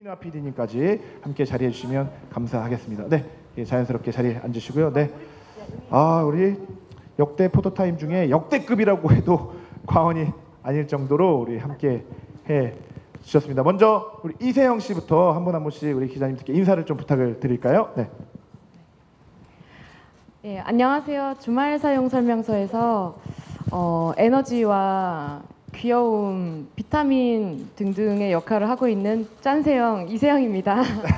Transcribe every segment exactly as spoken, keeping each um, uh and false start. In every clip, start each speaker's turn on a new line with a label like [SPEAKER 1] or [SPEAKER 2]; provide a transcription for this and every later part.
[SPEAKER 1] 김이나 피디님까지 함께 자리해 주시면 감사하겠습니다. 네, 예, 자연스럽게 자리에 앉으시고요. 네, 아 우리 역대 포토타임 중에 역대급이라고 해도 과언이 아닐 정도로 우리 함께 해 주셨습니다. 먼저 우리 이세영 씨부터 한 분 한 분씩 우리 기자님들께 인사를 좀 부탁을 드릴까요? 네.
[SPEAKER 2] 예, 안녕하세요. 주말 사용 설명서에서 어, 에너지와 귀여움, 비타민 등등의 역할을 하고 있는 짠세영 이세영입니다.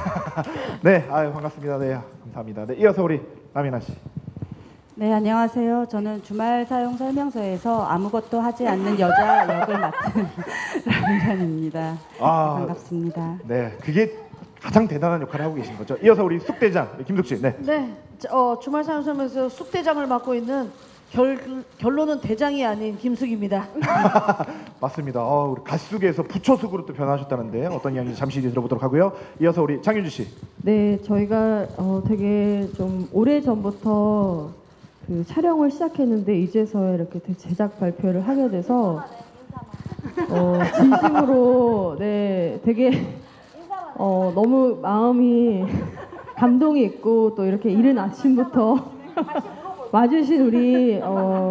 [SPEAKER 1] 네, 아유 반갑습니다. 네, 감사합니다. 네, 이어서 우리 남인아 씨.
[SPEAKER 3] 네, 안녕하세요. 저는 주말 사용 설명서에서 아무것도 하지 않는 여자 역을 맡은 라미란입니다.
[SPEAKER 1] 아,
[SPEAKER 3] 반갑습니다.
[SPEAKER 1] 네, 그게 가장 대단한 역할을 하고 계신 거죠. 이어서 우리 쑥대장 김숙 씨. 네.
[SPEAKER 4] 네, 어, 주말 사용 설명서 쑥대장을 맡고 있는 결, 결론은 대장이 아닌 김숙입니다.
[SPEAKER 1] 맞습니다. 어, 우리 갓쑥에서 부처쑥으로 또 변하셨다는데 어떤 이야기인지 잠시 뒤에 들어보도록 하고요. 이어서 우리 장윤주 씨.
[SPEAKER 5] 네, 저희가 어, 되게 좀 오래 전부터 그 촬영을 시작했는데 이제서야 이렇게 제작 발표를 하게 돼서 어, 진심으로 네 되게 어, 너무 마음이 감동이 있고 또 이렇게 이른 아침부터 와주신 우리 어,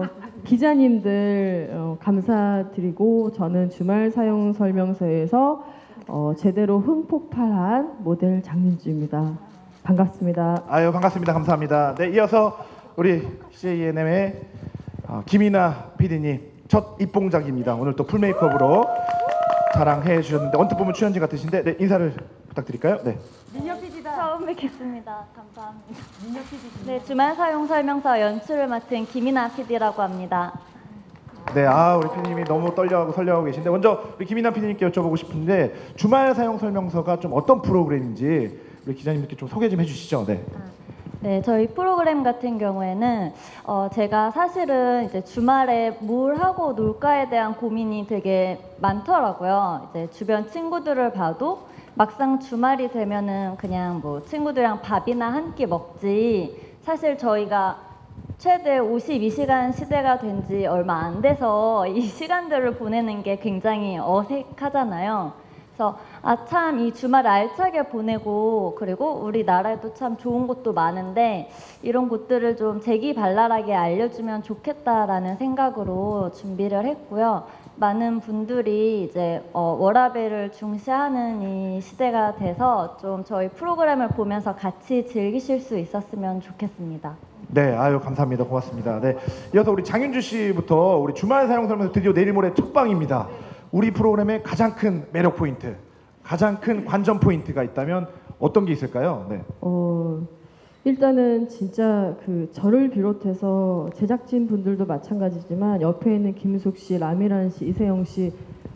[SPEAKER 5] 기자님들 어, 감사드리고 저는 주말 사용 설명서에서 어, 제대로 흥폭발한 모델 장윤주입니다. 반갑습니다.
[SPEAKER 1] 아유 반갑습니다. 감사합니다. 네, 이어서 우리 씨에이엔엠의 어, 김이나 피디님 첫 입봉작입니다. 오늘 또 풀메이크업으로 자랑해 주셨는데 언뜻 보면 출연진 같으신데 네, 인사를 부탁드릴까요? 네.
[SPEAKER 6] 민혁 피디다. 처음 뵙겠습니다. 감사합니다. 민혁 피디. 네, 주말 사용 설명서 연출을 맡은 김이나 피디라고 합니다.
[SPEAKER 1] 네, 아 우리 피디님이 너무 떨려하고 설레하고 계신데 먼저 우리 김이나 피디님께 여쭤보고 싶은데 주말 사용 설명서가 좀 어떤 프로그램인지 우리 기자님들께 좀 소개 좀 해주시죠. 네.
[SPEAKER 6] 네, 저희 프로그램 같은 경우에는 어, 제가 사실은 이제 주말에 뭘 하고 놀까에 대한 고민이 되게 많더라고요. 이제 주변 친구들을 봐도 막상 주말이 되면은 그냥 뭐 친구들이랑 밥이나 한 끼 먹지. 사실 저희가 최대 오십이 시간 시대가 된 지 얼마 안 돼서 이 시간들을 보내는 게 굉장히 어색하잖아요. 그래서 아 참 이 주말 알차게 보내고 그리고 우리나라에도 참 좋은 곳도 많은데 이런 곳들을 좀 재기발랄하게 알려주면 좋겠다라는 생각으로 준비를 했고요. 많은 분들이 이제 어, 워라밸을 중시하는 이 시대가 돼서 좀 저희 프로그램을 보면서 같이 즐기실 수 있었으면 좋겠습니다.
[SPEAKER 1] 네, 아유 감사합니다. 고맙습니다. 네, 이어서 우리 장윤주 씨부터 우리 주말 사용 설명서 드디어 내일 모레 첫 방입니다. 우리 프로그램의 가장 큰 매력 포인트, 가장 큰 관전 포인트가 있다면 어떤 게 있을까요? 네.
[SPEAKER 5] 어, 일단은 진짜 그 저를 비롯해서 제작진 분들도 마찬가지지만 옆에 있는 김숙 씨, 라미란 씨, 이세영 씨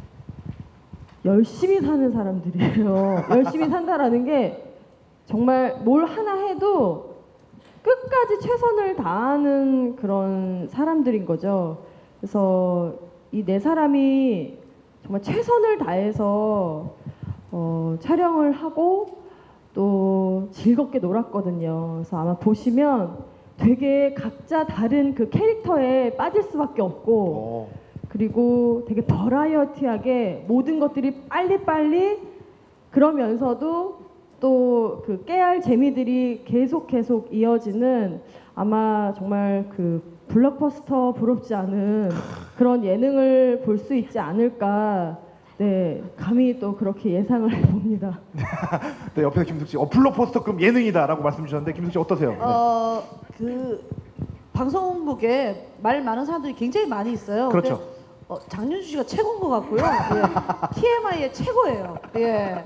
[SPEAKER 5] 열심히 사는 사람들이에요. 열심히 산다라는 게 정말 뭘 하나 해도 끝까지 최선을 다하는 그런 사람들인 거죠. 그래서 이 네 사람이 정말 최선을 다해서 어, 촬영을 하고 또 즐겁게 놀았거든요. 그래서 아마 보시면 되게 각자 다른 그 캐릭터에 빠질 수밖에 없고
[SPEAKER 1] 오.
[SPEAKER 5] 그리고 되게 버라이어티하게 모든 것들이 빨리빨리 그러면서도 또 그 깨알 재미들이 계속 계속 이어지는 아마 정말 그 블록버스터 부럽지 않은 그런 예능을 볼 수 있지 않을까. 네, 감히 또 그렇게 예상을 해봅니다.
[SPEAKER 1] 네, 옆에서 김숙 씨, 어, 블록버스터급 예능이다라고 말씀 주셨는데 김숙 씨 어떠세요? 네.
[SPEAKER 4] 어, 그 방송국에 말 많은 사람들이 굉장히 많이 있어요.
[SPEAKER 1] 그렇죠.
[SPEAKER 4] 근데, 어, 장윤주 씨가 최고인 것 같고요. 예. 티엠아이의 최고예요. 예.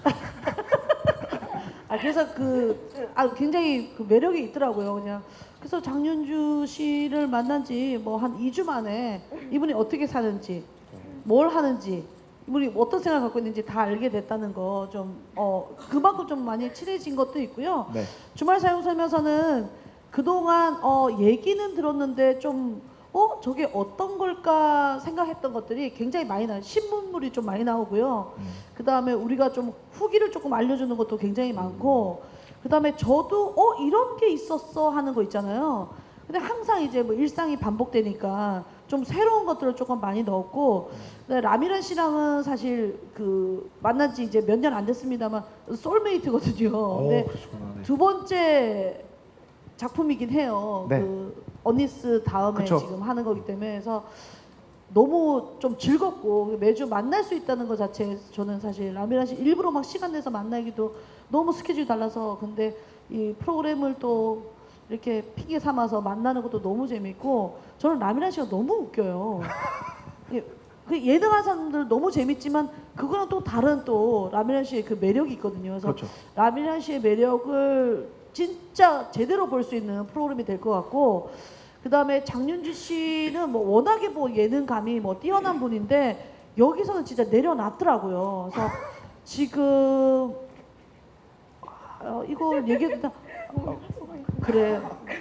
[SPEAKER 4] 아, 그래서 그 아, 굉장히 그 매력이 있더라고요. 그냥 그래서 장윤주 씨를 만난 지 뭐 한 이 주 만에 이분이 어떻게 사는지, 뭘 하는지, 이분이 어떤 생각을 갖고 있는지 다 알게 됐다는 거 좀 어 그만큼 좀 많이 친해진 것도 있고요.
[SPEAKER 1] 네.
[SPEAKER 4] 주말 사용 설명서는 그동안 어 얘기는 들었는데 좀 어 저게 어떤 걸까 생각했던 것들이 굉장히 많이 나요. 신문물이 좀 많이 나오고요.
[SPEAKER 1] 음.
[SPEAKER 4] 그 다음에 우리가 좀 후기를 조금 알려주는 것도 굉장히 많고, 그 다음에 저도 어 이런 게 있었어 하는 거 있잖아요. 근데 항상 이제 뭐 일상이 반복되니까 좀 새로운 것들을 조금 많이 넣었고 네, 라미란 씨랑은 사실 그 만난 지 이제 몇 년 안 됐습니다만 소울메이트거든요.
[SPEAKER 1] 오,
[SPEAKER 4] 근데
[SPEAKER 1] 그러시구나. 네.
[SPEAKER 4] 두 번째 작품이긴 해요.
[SPEAKER 1] 네.
[SPEAKER 4] 그 언니스 다음에
[SPEAKER 1] 그쵸.
[SPEAKER 4] 지금 하는 거기 때문에 그래서 너무 좀 즐겁고 매주 만날 수 있다는 것 자체에 저는 사실 라미란 씨 일부러 막 시간 내서 만나기도 너무 스케줄이 달라서 근데 이 프로그램을 또 이렇게 핑계 삼아서 만나는 것도 너무 재밌고 저는 라미란 씨가 너무 웃겨요. 예, 그 예능하는 사람들 너무 재밌지만 그거랑 또 다른 또 라미란 씨의 그 매력이 있거든요. 그래서
[SPEAKER 1] 그렇죠.
[SPEAKER 4] 라미란 씨의 매력을 진짜 제대로 볼 수 있는 프로그램이 될 것 같고 그 다음에 장윤주 씨는 뭐 워낙에 뭐 예능감이 뭐 뛰어난 분인데 여기서는 진짜 내려놨더라고요. 그래서 지금 어, 이거 얘기해도 어, 그래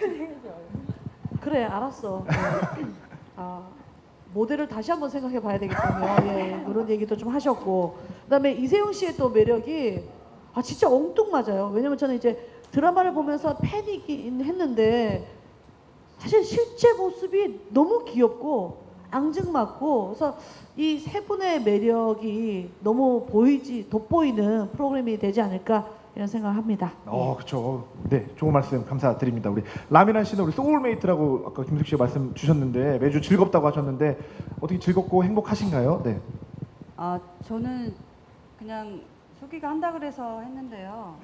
[SPEAKER 4] 그래 알았어. 네. 아, 모델을 다시 한번 생각해 봐야 되겠군요. 예, 그런 얘기도 좀 하셨고 그다음에 이세영 씨의 또 매력이 아 진짜 엉뚱맞아요. 왜냐면 저는 이제 드라마를 보면서 팬이긴 했는데 사실 실제 모습이 너무 귀엽고 앙증맞고 그래서 이 세 분의 매력이 너무 보이지 돋보이는 프로그램이 되지 않을까 이런 생각을 합니다.
[SPEAKER 1] 어, 그렇죠. 네, 좋은 말씀 감사드립니다. 우리 라미란 씨는 우리 소울메이트라고 아까 김숙 씨가 말씀 주셨는데 매주 즐겁다고 하셨는데 어떻게 즐겁고 행복하신가요? 네.
[SPEAKER 3] 아, 저는 그냥 소개가 한다 그래서 했는데요.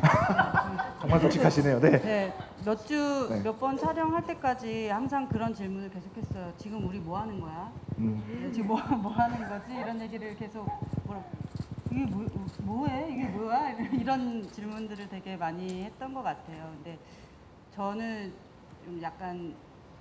[SPEAKER 1] 정말 솔직하시네요. 네.
[SPEAKER 3] 네, 몇 주
[SPEAKER 1] 네.
[SPEAKER 3] 몇 번 촬영할 때까지 항상 그런 질문을 계속했어요. 지금 우리 뭐 하는 거야?
[SPEAKER 1] 음.
[SPEAKER 3] 네, 지금 뭐, 뭐 하는 거지? 이런 얘기를 계속 뭐라 이게 뭐, 뭐해? 이게 뭐야? 이런 질문들을 되게 많이 했던 것 같아요. 근데 저는 좀 약간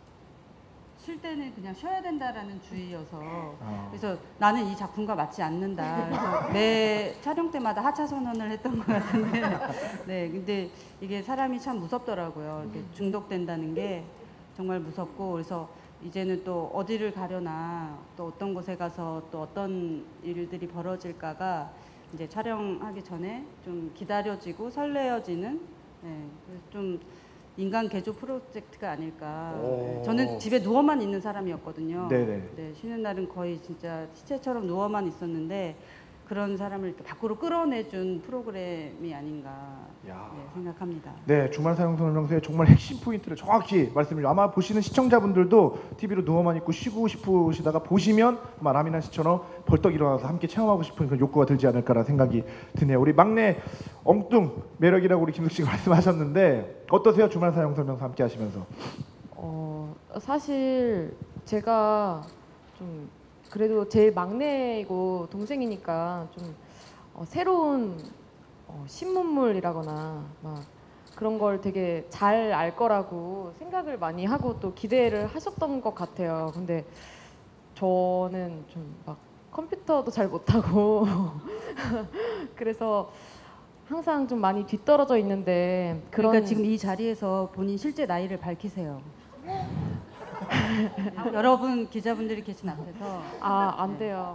[SPEAKER 3] 쉴 때는 그냥 쉬어야 된다라는 주의여서
[SPEAKER 1] 아.
[SPEAKER 3] 그래서 나는 이 작품과 맞지 않는다. 그래서 매 촬영 때마다 하차 선언을 했던 것 같은데 네, 근데 이게 사람이 참 무섭더라고요. 이렇게 중독된다는 게 정말 무섭고 그래서 이제는 또 어디를 가려나 또 어떤 곳에 가서 또 어떤 일들이 벌어질까가 이제 촬영하기 전에 좀 기다려지고 설레어지는 네, 그래서 좀 인간 개조 프로젝트가 아닐까.
[SPEAKER 1] 오.
[SPEAKER 3] 저는 집에 누워만 있는 사람이었거든요.
[SPEAKER 1] 네네.
[SPEAKER 3] 네, 쉬는 날은 거의 진짜 시체처럼 누워만 있었는데 그런 사람을 이렇게 밖으로 끌어내준 프로그램이 아닌가
[SPEAKER 1] 야.
[SPEAKER 3] 네, 생각합니다.
[SPEAKER 1] 네, 주말 사용 설명서의 정말 핵심 포인트를 정확히 말씀을 아마 보시는 시청자분들도 티비로 누워만 있고 쉬고 싶으시다가 보시면 아마 라미란 씨처럼 벌떡 일어나서 함께 체험하고 싶은 그런 욕구가 들지 않을까라는 생각이 드네요. 우리 막내 엉뚱 매력이라고 우리 김숙 씨가 말씀하셨는데 어떠세요? 주말 사용 설명서 함께 하시면서.
[SPEAKER 2] 어, 사실 제가 좀 그래도 제일 막내이고 동생이니까 좀 어, 새로운 어, 신문물이라거나 막 그런 걸 되게 잘 알 거라고 생각을 많이 하고 또 기대를 하셨던 것 같아요. 근데 저는 좀 막 컴퓨터도 잘 못하고 그래서 항상 좀 많이 뒤떨어져 있는데 그런
[SPEAKER 3] 그러니까 지금 이 자리에서 본인 실제 나이를 밝히세요. 여러분 기자분들이 계신 앞에서
[SPEAKER 2] 아, 안 돼요.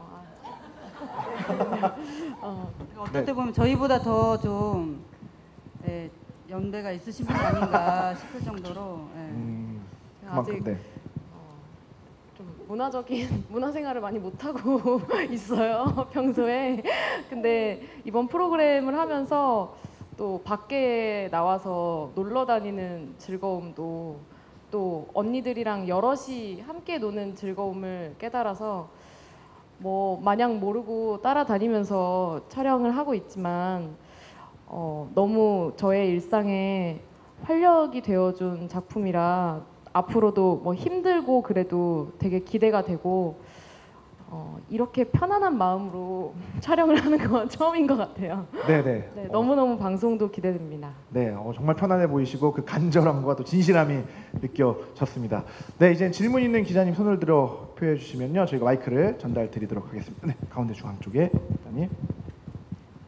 [SPEAKER 2] 아. 어,
[SPEAKER 3] 어떨 때 보면 저희보다 더 좀 예, 연배가 있으신 분이 아닌가 싶을 정도로 예.
[SPEAKER 1] 음,
[SPEAKER 2] 제가 아직
[SPEAKER 1] 그만큼 네.
[SPEAKER 2] 어, 좀 문화적인 문화생활을 많이 못 하고 있어요 평소에. 근데 이번 프로그램을 하면서 또 밖에 나와서 놀러 다니는 즐거움도 또 언니들이랑 여럿이 함께 노는 즐거움을 깨달아서 뭐 마냥 모르고 따라다니면서 촬영을 하고 있지만 어, 너무 저의 일상에 활력이 되어준 작품이라 앞으로도 뭐 힘들고 그래도 되게 기대가 되고 어, 이렇게 편안한 마음으로 촬영을 하는 건 처음인 것 같아요.
[SPEAKER 1] 네네.
[SPEAKER 2] 네,
[SPEAKER 1] 어,
[SPEAKER 2] 너무너무 방송도 기대됩니다.
[SPEAKER 1] 네, 어, 정말 편안해 보이시고 그 간절함과 또 진실함이 느껴졌습니다. 네, 이제 질문 있는 기자님 손을 들어 표해 주시면요, 저희가 마이크를 전달 드리도록 하겠습니다. 네, 가운데 중앙 쪽에 기자님.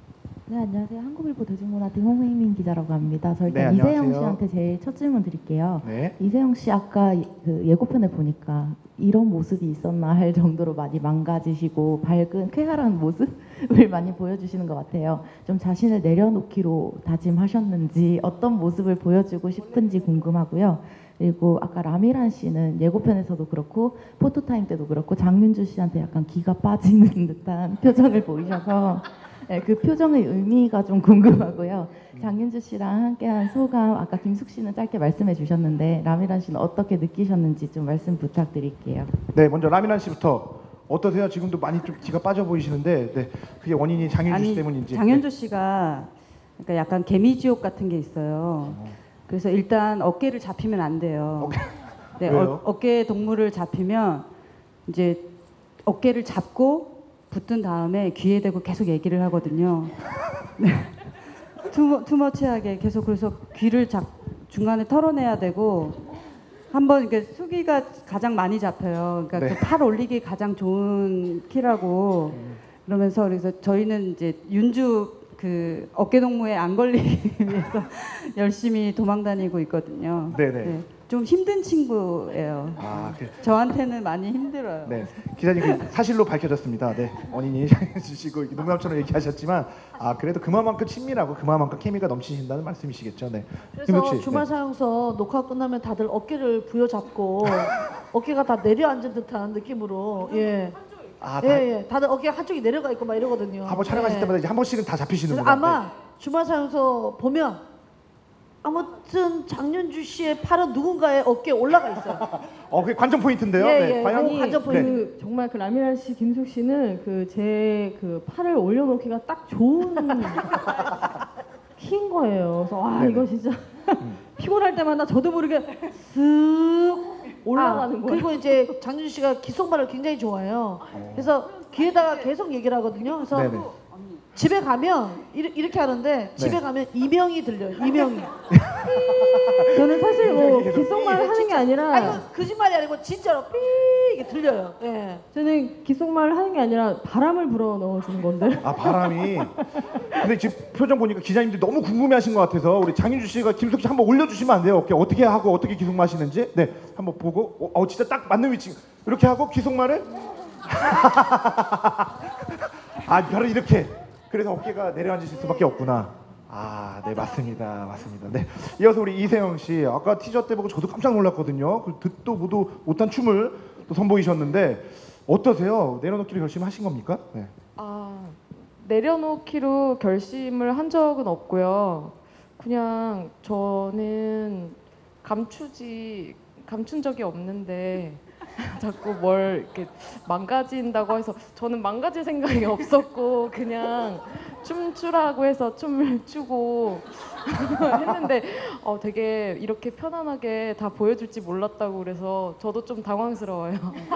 [SPEAKER 7] 네, 안녕하세요. 한국일보 대중문화팀 홍혜민 기자라고 합니다. 저 일단
[SPEAKER 1] 네,
[SPEAKER 7] 이세영
[SPEAKER 1] 안녕하세요.
[SPEAKER 7] 씨한테 제일 첫 질문 드릴게요.
[SPEAKER 1] 네.
[SPEAKER 7] 이세영 씨 아까 그 예고편을 보니까 이런 모습이 있었나 할 정도로 많이 망가지시고 밝은 쾌활한 모습을 많이 보여주시는 것 같아요. 좀 자신을 내려놓기로 다짐하셨는지 어떤 모습을 보여주고 싶은지 궁금하고요. 그리고 아까 라미란 씨는 예고편에서도 그렇고 포토타임 때도 그렇고 장윤주 씨한테 약간 기가 빠지는 듯한 표정을 보이셔서 네, 그 표정의 의미가 좀 궁금하고요. 장윤주 씨랑 함께한 소감, 아까 김숙 씨는 짧게 말씀해 주셨는데 라미란 씨는 어떻게 느끼셨는지 좀 말씀 부탁드릴게요.
[SPEAKER 1] 네, 먼저 라미란 씨부터 어떠세요? 지금도 많이 좀 기가 빠져 보이시는데, 네, 그게 원인이 장윤주 씨 때문인지.
[SPEAKER 3] 장윤주 씨가 그러니까 약간 개미지옥 같은 게 있어요. 그래서 일단 어깨를 잡히면 안 돼요.
[SPEAKER 1] 어깨-
[SPEAKER 3] 네,
[SPEAKER 1] 왜요?
[SPEAKER 3] 어, 어깨 동무를 잡히면 이제 어깨를 잡고 붙든 다음에 귀에 대고 계속 얘기를 하거든요. 네. 투, 투머치하게 계속 그래서 귀를 잡, 중간에 털어내야 되고 한번 이렇게 수기가 가장 많이 잡혀요. 그러니까
[SPEAKER 1] 네.
[SPEAKER 3] 그 팔 올리기 가장 좋은 키라고 그러면서 그래서 저희는 이제 윤주 그 어깨 동무에 안 걸리기 위해서 열심히 도망다니고 있거든요.
[SPEAKER 1] 네네.
[SPEAKER 3] 네, 좀 힘든 친구예요.
[SPEAKER 1] 아, 그,
[SPEAKER 3] 저한테는 많이 힘들어요.
[SPEAKER 1] 네, 기자님 그 사실로 밝혀졌습니다. 네, 원인이 장윤주 씨고 이렇게 농담처럼 얘기하셨지만, 아 그래도 그만큼 친밀하고 그만큼 케미가 넘치신다는 말씀이시겠죠. 네.
[SPEAKER 4] 그래서
[SPEAKER 1] 김숙 씨,
[SPEAKER 4] 주말
[SPEAKER 1] 네.
[SPEAKER 4] 사용서 녹화 끝나면 다들 어깨를 부여잡고 어깨가 다 내려앉은 듯한 느낌으로 예.
[SPEAKER 1] 아,
[SPEAKER 4] 예,
[SPEAKER 1] 다,
[SPEAKER 4] 예. 다들 어깨 한쪽이 내려가 있고 막 이러거든요.
[SPEAKER 1] 한번 촬영하실
[SPEAKER 4] 예.
[SPEAKER 1] 때마다 이제 한 번씩은 다
[SPEAKER 4] 그래서
[SPEAKER 1] 잡히시는구나.
[SPEAKER 4] 아마 주말 사용서 보면 아무튼 장윤주 씨의 팔은 누군가의 어깨에 올라가 있어요.
[SPEAKER 1] 네. 어, 그게 관전 포인트인데요.
[SPEAKER 4] 예,
[SPEAKER 1] 네,
[SPEAKER 4] 예.
[SPEAKER 1] 과연
[SPEAKER 4] 아니, 관전 포인트.
[SPEAKER 5] 그 정말 그 라미란 씨, 김숙 씨는 그 제 그 팔을 올려놓기가 딱 좋은 키인 거예요. 그래서 와
[SPEAKER 1] 네네.
[SPEAKER 5] 이거 진짜
[SPEAKER 1] 음.
[SPEAKER 5] 피곤할 때마다 저도 모르게 쓱 올라가는
[SPEAKER 4] 아,
[SPEAKER 5] 거예요.
[SPEAKER 4] 그리고 이제 장윤주 씨가 귓속말을 굉장히 좋아해요. 그래서 귀에다가 계속 얘기를 하거든요. 그래서
[SPEAKER 1] 네네.
[SPEAKER 4] 집에 가면 이르- 이렇게 하는데 집에
[SPEAKER 1] 네.
[SPEAKER 4] 가면 이명이 들려요. 이명이.
[SPEAKER 5] 저는 사실 뭐
[SPEAKER 1] 계속
[SPEAKER 5] 귓속말을 하는 게
[SPEAKER 4] 진짜.
[SPEAKER 5] 아니라
[SPEAKER 4] 아 이거 거짓말이 아니고 진짜로 삐 이게 들려요. 예.
[SPEAKER 5] 저는 귓속말을 하는 게 아니라 바람을 불어 넣어주는 건데.
[SPEAKER 1] 아, 바람이. 근데 지금 표정 보니까 기자님들이 너무 궁금해하신 것 같아서 우리 장윤주 씨가 김숙 씨 한번 올려주시면 안 돼요? 어깨 어떻게 하고 어떻게 귀속마시는지. 네, 한번 보고. 어, 어, 진짜 딱 맞는 위치. 이렇게 하고 귀속말을. 아, 바로 이렇게. 그래서 어깨가 내려앉으실 수밖에 없구나. 아, 네, 맞습니다, 맞습니다. 네, 이어서 우리 이세영 씨, 아까 티저 때 보고 저도 깜짝 놀랐거든요. 그 듣도 보도 못한 춤을 또 선보이셨는데 어떠세요? 내려놓기로 결심하신 겁니까? 네.
[SPEAKER 2] 아, 내려놓기로 결심을 한 적은 없고요. 그냥 저는 감추지 감춘 적이 없는데 자꾸 뭘 이렇게 망가진다고 해서 저는 망가질 생각이 없었고 그냥 춤추라고 해서 춤을 추고 했는데 어, 되게 이렇게 편안하게 다 보여줄지 몰랐다고 그래서 저도 좀 당황스러워요.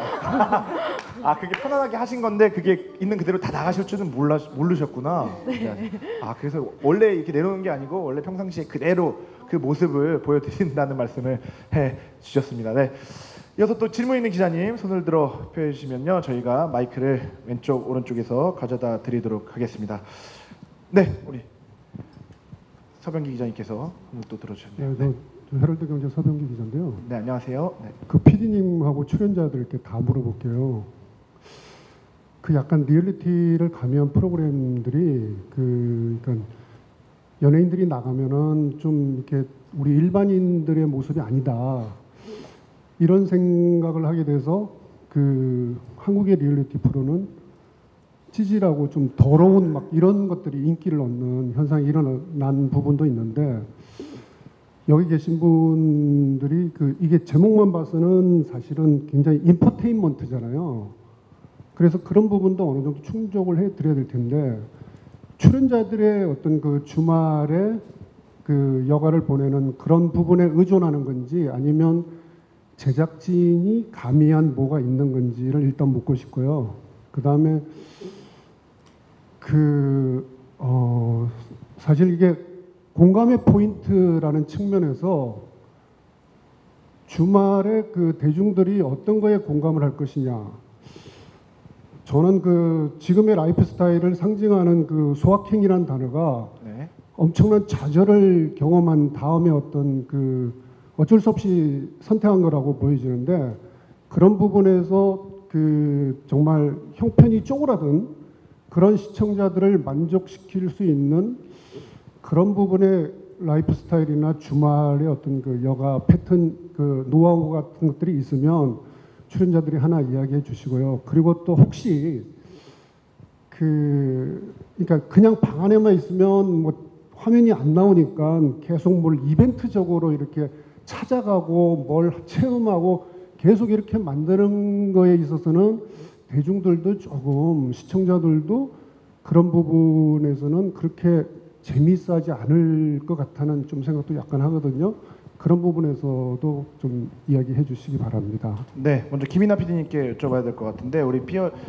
[SPEAKER 1] 아, 그게 편안하게 하신 건데 그게 있는 그대로 다 나가실 줄은 몰라 모르셨구나. 네. 아, 그래서 원래 이렇게 내려오는 게 아니고 원래 평상시에 그대로 그 모습을 보여드린다는 말씀을 해 주셨습니다. 네. 이어서 또 질문 있는 기자님 손을 들어 표해 주시면요 저희가 마이크를 왼쪽 오른쪽에서 가져다 드리도록 하겠습니다. 네, 우리 서병기 기자님께서 한번 또 들어주셨네요.
[SPEAKER 8] 네, 저, 저 헤럴드 경제 서병기 기자인데요.
[SPEAKER 1] 네, 안녕하세요. 네.
[SPEAKER 8] 그 피디님하고 출연자들께 다 물어볼게요. 그 약간 리얼리티를 가미한 프로그램들이 그 그러니까 연예인들이 나가면은 좀 이렇게 우리 일반인들의 모습이 아니다. 이런 생각을 하게 돼서 그 한국의 리얼리티 프로는 찌질하고 좀 더러운 막 이런 것들이 인기를 얻는 현상이 일어난 부분도 있는데 여기 계신 분들이 그 이게 제목만 봐서는 사실은 굉장히 인포테인먼트잖아요. 그래서 그런 부분도 어느 정도 충족을 해드려야 될 텐데 출연자들의 어떤 그 주말에 그 여가를 보내는 그런 부분에 의존하는 건지 아니면 제작진이 가미한 뭐가 있는 건지를 일단 묻고 싶고요. 그 다음에 그 어, 사실 이게 공감의 포인트라는 측면에서 주말에 그 대중들이 어떤 거에 공감을 할 것이냐. 저는 그 지금의 라이프 스타일을 상징하는 그 소확행이라는 단어가
[SPEAKER 1] 네.
[SPEAKER 8] 엄청난 좌절을 경험한 다음에 어떤 그 어쩔 수 없이 선택한 거라고 보여지는데, 그런 부분에서 그 정말 형편이 쪼그라든 그런 시청자들을 만족시킬 수 있는 그런 부분의 라이프 스타일이나 주말의 어떤 그 여가 패턴, 그 노하우 같은 것들이 있으면 출연자들이 하나 이야기해 주시고요. 그리고 또 혹시 그 그러니까 그냥 방 안에만 있으면 뭐 화면이 안 나오니까 계속 뭘 이벤트적으로 이렇게 찾아가고 뭘 체험하고 계속 이렇게 만드는 거에 있어서는 대중들도 조금, 시청자들도 그런 부분에서는 그렇게 재미있어하지 않을 것 같다는 좀 생각도 약간 하거든요. 그런 부분에서도 좀 이야기해 주시기 바랍니다.
[SPEAKER 1] 네, 먼저 김이나 피디님께 여쭤봐야 될 것 같은데, 우리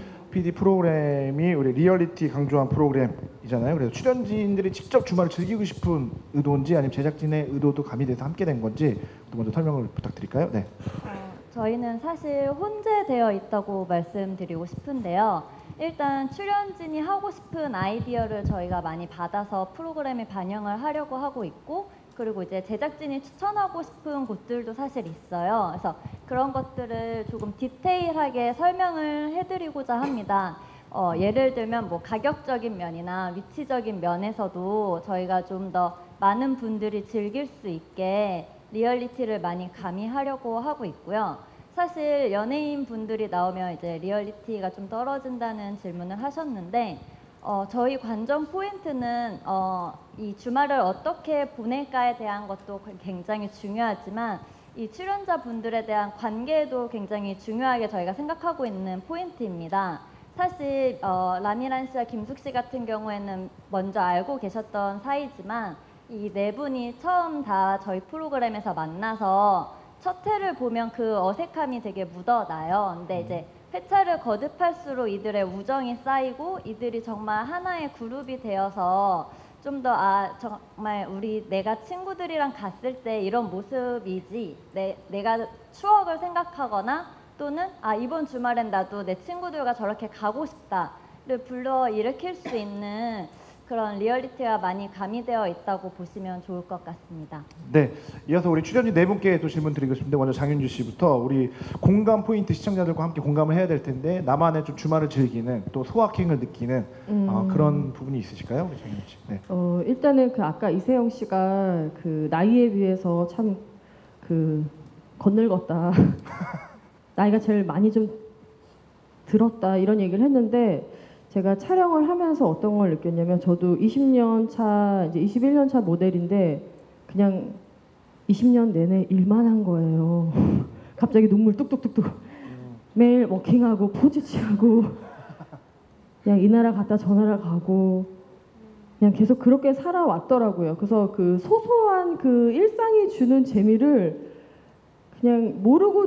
[SPEAKER 1] 피디 프로그램이 우리 리얼리티 강조한 프로그램이잖아요. 그래서 출연진들이 직접 주말을 즐기고 싶은 의도인지 아니면 제작진의 의도도 가미돼서 함께 된 건지 먼저 설명을 부탁드릴까요? 네.
[SPEAKER 6] 어, 저희는 사실 혼재되어 있다고 말씀드리고 싶은데요. 일단 출연진이 하고 싶은 아이디어를 저희가 많이 받아서 프로그램에 반영을 하려고 하고 있고, 그리고 이제 제작진이 추천하고 싶은 곳들도 사실 있어요. 그래서 그런 것들을 조금 디테일하게 설명을 해드리고자 합니다. 어, 예를 들면 뭐 가격적인 면이나 위치적인 면에서도 저희가 좀 더 많은 분들이 즐길 수 있게 리얼리티를 많이 가미하려고 하고 있고요. 사실 연예인 분들이 나오면 이제 리얼리티가 좀 떨어진다는 질문을 하셨는데, 어, 저희 관전 포인트는 어, 이 주말을 어떻게 보낼까에 대한 것도 굉장히 중요하지만 이 출연자 분들에 대한 관계도 굉장히 중요하게 저희가 생각하고 있는 포인트입니다. 사실 어, 라미란 씨와 김숙 씨 같은 경우에는 먼저 알고 계셨던 사이지만 이 네 분이 처음 다 저희 프로그램에서 만나서 첫 회를 보면 그 어색함이 되게 묻어나요. 근데 이제 회차를 거듭할수록 이들의 우정이 쌓이고 이들이 정말 하나의 그룹이 되어서 좀 더 아 정말 우리 내가 친구들이랑 갔을 때 이런 모습이지, 내, 내가 추억을 생각하거나 또는 아 이번 주말엔 나도 내 친구들과 저렇게 가고 싶다를 불러 일으킬 수 있는 그런 리얼리티가 많이 가미되어 있다고 보시면 좋을 것 같습니다.
[SPEAKER 1] 네, 이어서 우리 출연진 네 분께 또 질문 드리고 싶은데, 먼저 장윤주 씨부터 우리 공감 포인트, 시청자들과 함께 공감을 해야 될 텐데 나만의 좀 주말을 즐기는 또 소확행을 느끼는
[SPEAKER 5] 음.
[SPEAKER 1] 어, 그런 부분이 있으실까요, 우리 장윤주 씨? 네.
[SPEAKER 5] 어, 일단은 그 아까 이세영 씨가 그 나이에 비해서 참 그 건늙었다. 나이가 제일 많이 좀 들었다 이런 얘기를 했는데, 제가 촬영을 하면서 어떤 걸 느꼈냐면, 저도 이십 년 차, 이제 이십일 년 차 모델인데 그냥 이십 년 내내 일만 한 거예요. 갑자기 눈물 뚝뚝뚝뚝. 매일 워킹하고 포즈 취하고 그냥 이 나라 갔다 저 나라 가고 그냥 계속 그렇게 살아왔더라고요. 그래서 그 소소한 그 일상이 주는 재미를 그냥 모르고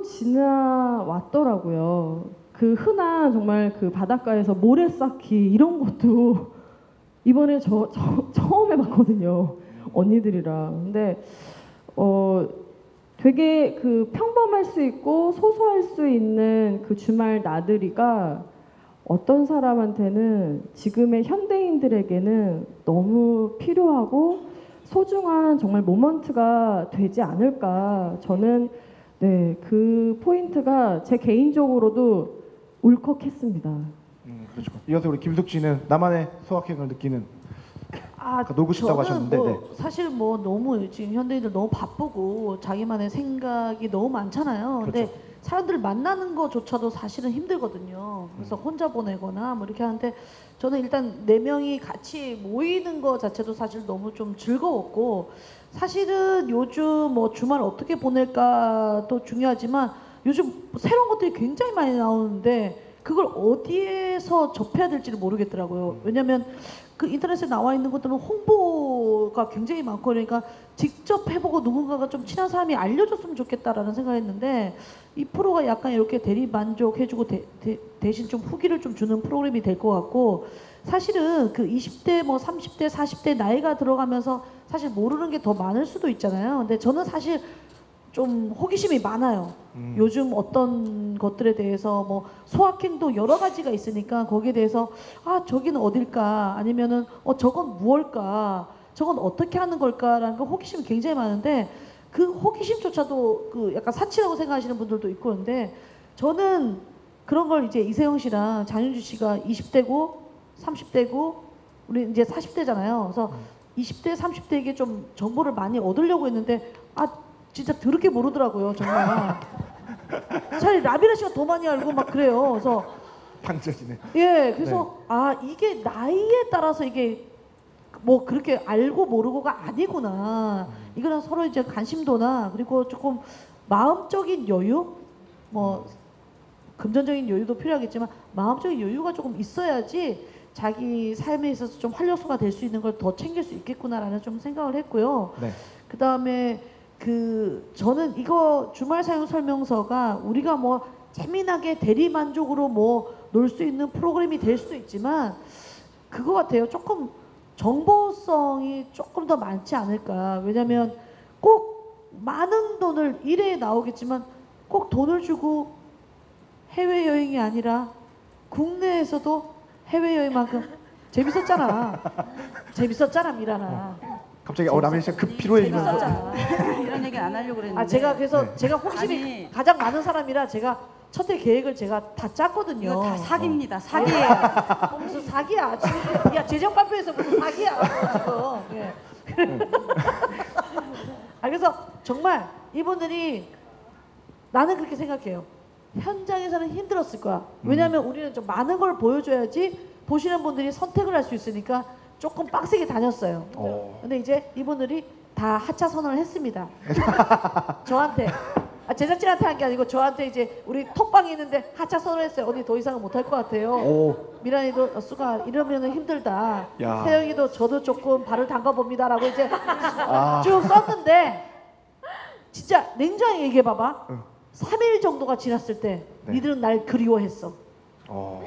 [SPEAKER 5] 지나왔더라고요. 그 흔한 정말 그 바닷가에서 모래 쌓기 이런 것도 이번에 저, 저 처음 해봤거든요. 언니들이랑. 근데 어 되게 그 평범할 수 있고 소소할 수 있는 그 주말 나들이가 어떤 사람한테는 지금의 현대인들에게는 너무 필요하고 소중한 정말 모먼트가 되지 않을까. 저는 네, 그 포인트가 제 개인적으로도 울컥했습니다.
[SPEAKER 1] 음, 그렇죠. 이어서 우리 김숙 씨는 나만의 소확행을 느끼는,
[SPEAKER 4] 아,
[SPEAKER 1] 아까 놀고 싶다고
[SPEAKER 4] 저는
[SPEAKER 1] 하셨는데,
[SPEAKER 4] 뭐
[SPEAKER 1] 네.
[SPEAKER 4] 사실 뭐 너무 지금 현대인들 너무 바쁘고 자기만의 생각이 너무 많잖아요. 근데
[SPEAKER 1] 그렇죠.
[SPEAKER 4] 사람들 만나는 거조차도 사실은 힘들거든요. 그래서 혼자 보내거나 뭐 이렇게 하는데, 저는 일단 네 명이 같이 모이는 거 자체도 사실 너무 좀 즐거웠고, 사실은 요즘 뭐 주말 어떻게 보낼까도 중요하지만 요즘 새로운 것들이 굉장히 많이 나오는데 그걸 어디에서 접해야 될지를 모르겠더라고요. 왜냐하면 그 인터넷에 나와 있는 것들은 홍보가 굉장히 많고, 그러니까 직접 해보고 누군가가 좀 친한 사람이 알려줬으면 좋겠다라는 생각했는데, 이 프로가 약간 이렇게 대리 만족해주고 대, 대, 대신 좀 후기를 좀 주는 프로그램이 될 것 같고, 사실은 그 이십 대 뭐 삼십 대 사십 대 나이가 들어가면서 사실 모르는 게 더 많을 수도 있잖아요. 근데 저는 사실 좀 호기심이 많아요.
[SPEAKER 1] 음.
[SPEAKER 4] 요즘 어떤 것들에 대해서 뭐 소확행도 여러 가지가 있으니까 거기에 대해서 아 저기는 어딜까 아니면은 어 저건 무엇일까 저건 어떻게 하는 걸까라는 그 호기심이 굉장히 많은데 그 호기심조차도 그 약간 사치라고 생각하시는 분들도 있고 그런데 저는 그런 걸 이제 이세영 씨랑 장윤주 씨가 이십 대고 삼십 대고 우리 이제 사십 대잖아요. 그래서 이십 대 삼십 대에게 좀 정보를 많이 얻으려고 했는데 아 진짜 더럽게 모르더라고요 정말. 차라리 라비나 씨가 더 많이 알고 막 그래요. 그래서
[SPEAKER 1] 방전이네.
[SPEAKER 4] 예, 그래서 아 이게 나이에 따라서 이게 뭐 그렇게 알고 모르고가 아니구나. 이거는 서로 이제 관심도나 그리고 조금 마음적인 여유, 뭐 금전적인 여유도 필요하겠지만 마음적인 여유가 조금 있어야지 자기 삶에 있어서 좀 활력소가 될 수 있는 걸 더 챙길 수 있겠구나라는 좀 생각을 했고요.
[SPEAKER 1] 네.
[SPEAKER 4] 그 다음에 그 저는 이거 주말 사용 설명서가 우리가 뭐 재미나게 대리만족으로 뭐 놀 수 있는 프로그램이 될 수도 있지만 그거 같아요. 조금 정보성이 조금 더 많지 않을까. 왜냐하면 꼭 많은 돈을 일에 나오겠지만 꼭 돈을 주고 해외여행이 아니라 국내에서도 해외여행만큼 재밌었잖아. 재밌었잖아 미라나.
[SPEAKER 1] 갑자기 어 라면 씨가 급 피로해지면서
[SPEAKER 4] 재밌었잖아.
[SPEAKER 3] 이런 얘기 안 하려고 그랬는데.
[SPEAKER 4] 아 제가 그래서
[SPEAKER 1] 네.
[SPEAKER 4] 제가 호기심이
[SPEAKER 3] 아니.
[SPEAKER 4] 가장 많은 사람이라 제가 첫해 계획을 제가 다 짰거든요.
[SPEAKER 3] 이거 다 사기입니다. 사기예요.
[SPEAKER 4] 어, 무슨 사기야? 지금 야 재정 발표에서 무슨 사기야? 지금. 예. 아 그래서 정말 이분들이 나는 그렇게 생각해요. 현장에서는 힘들었을 거야. 왜냐하면 우리는 좀 많은 걸 보여줘야지 보시는 분들이 선택을 할 수 있으니까 조금 빡세게 다녔어요.
[SPEAKER 1] 어.
[SPEAKER 4] 근데 이제 이분들이 다 하차 선언을 했습니다. 저한테. 아, 제작진한테 한 게 아니고 저한테 이제 우리 톡방이 있는데 하차 선언을 했어요. 언니 더 이상은 못할 것 같아요.
[SPEAKER 1] 오.
[SPEAKER 4] 미란이도 어, 수가 이러면은 힘들다.
[SPEAKER 1] 야.
[SPEAKER 4] 세영이도 저도 조금 발을 담가봅니다라고 이제
[SPEAKER 1] 아.
[SPEAKER 4] 쭉 썼는데 진짜 냉정하게 얘기해 봐봐.
[SPEAKER 1] 응.
[SPEAKER 4] 삼 일 정도가 지났을 때
[SPEAKER 1] 네.
[SPEAKER 4] 니들은 날 그리워했어.
[SPEAKER 1] 어.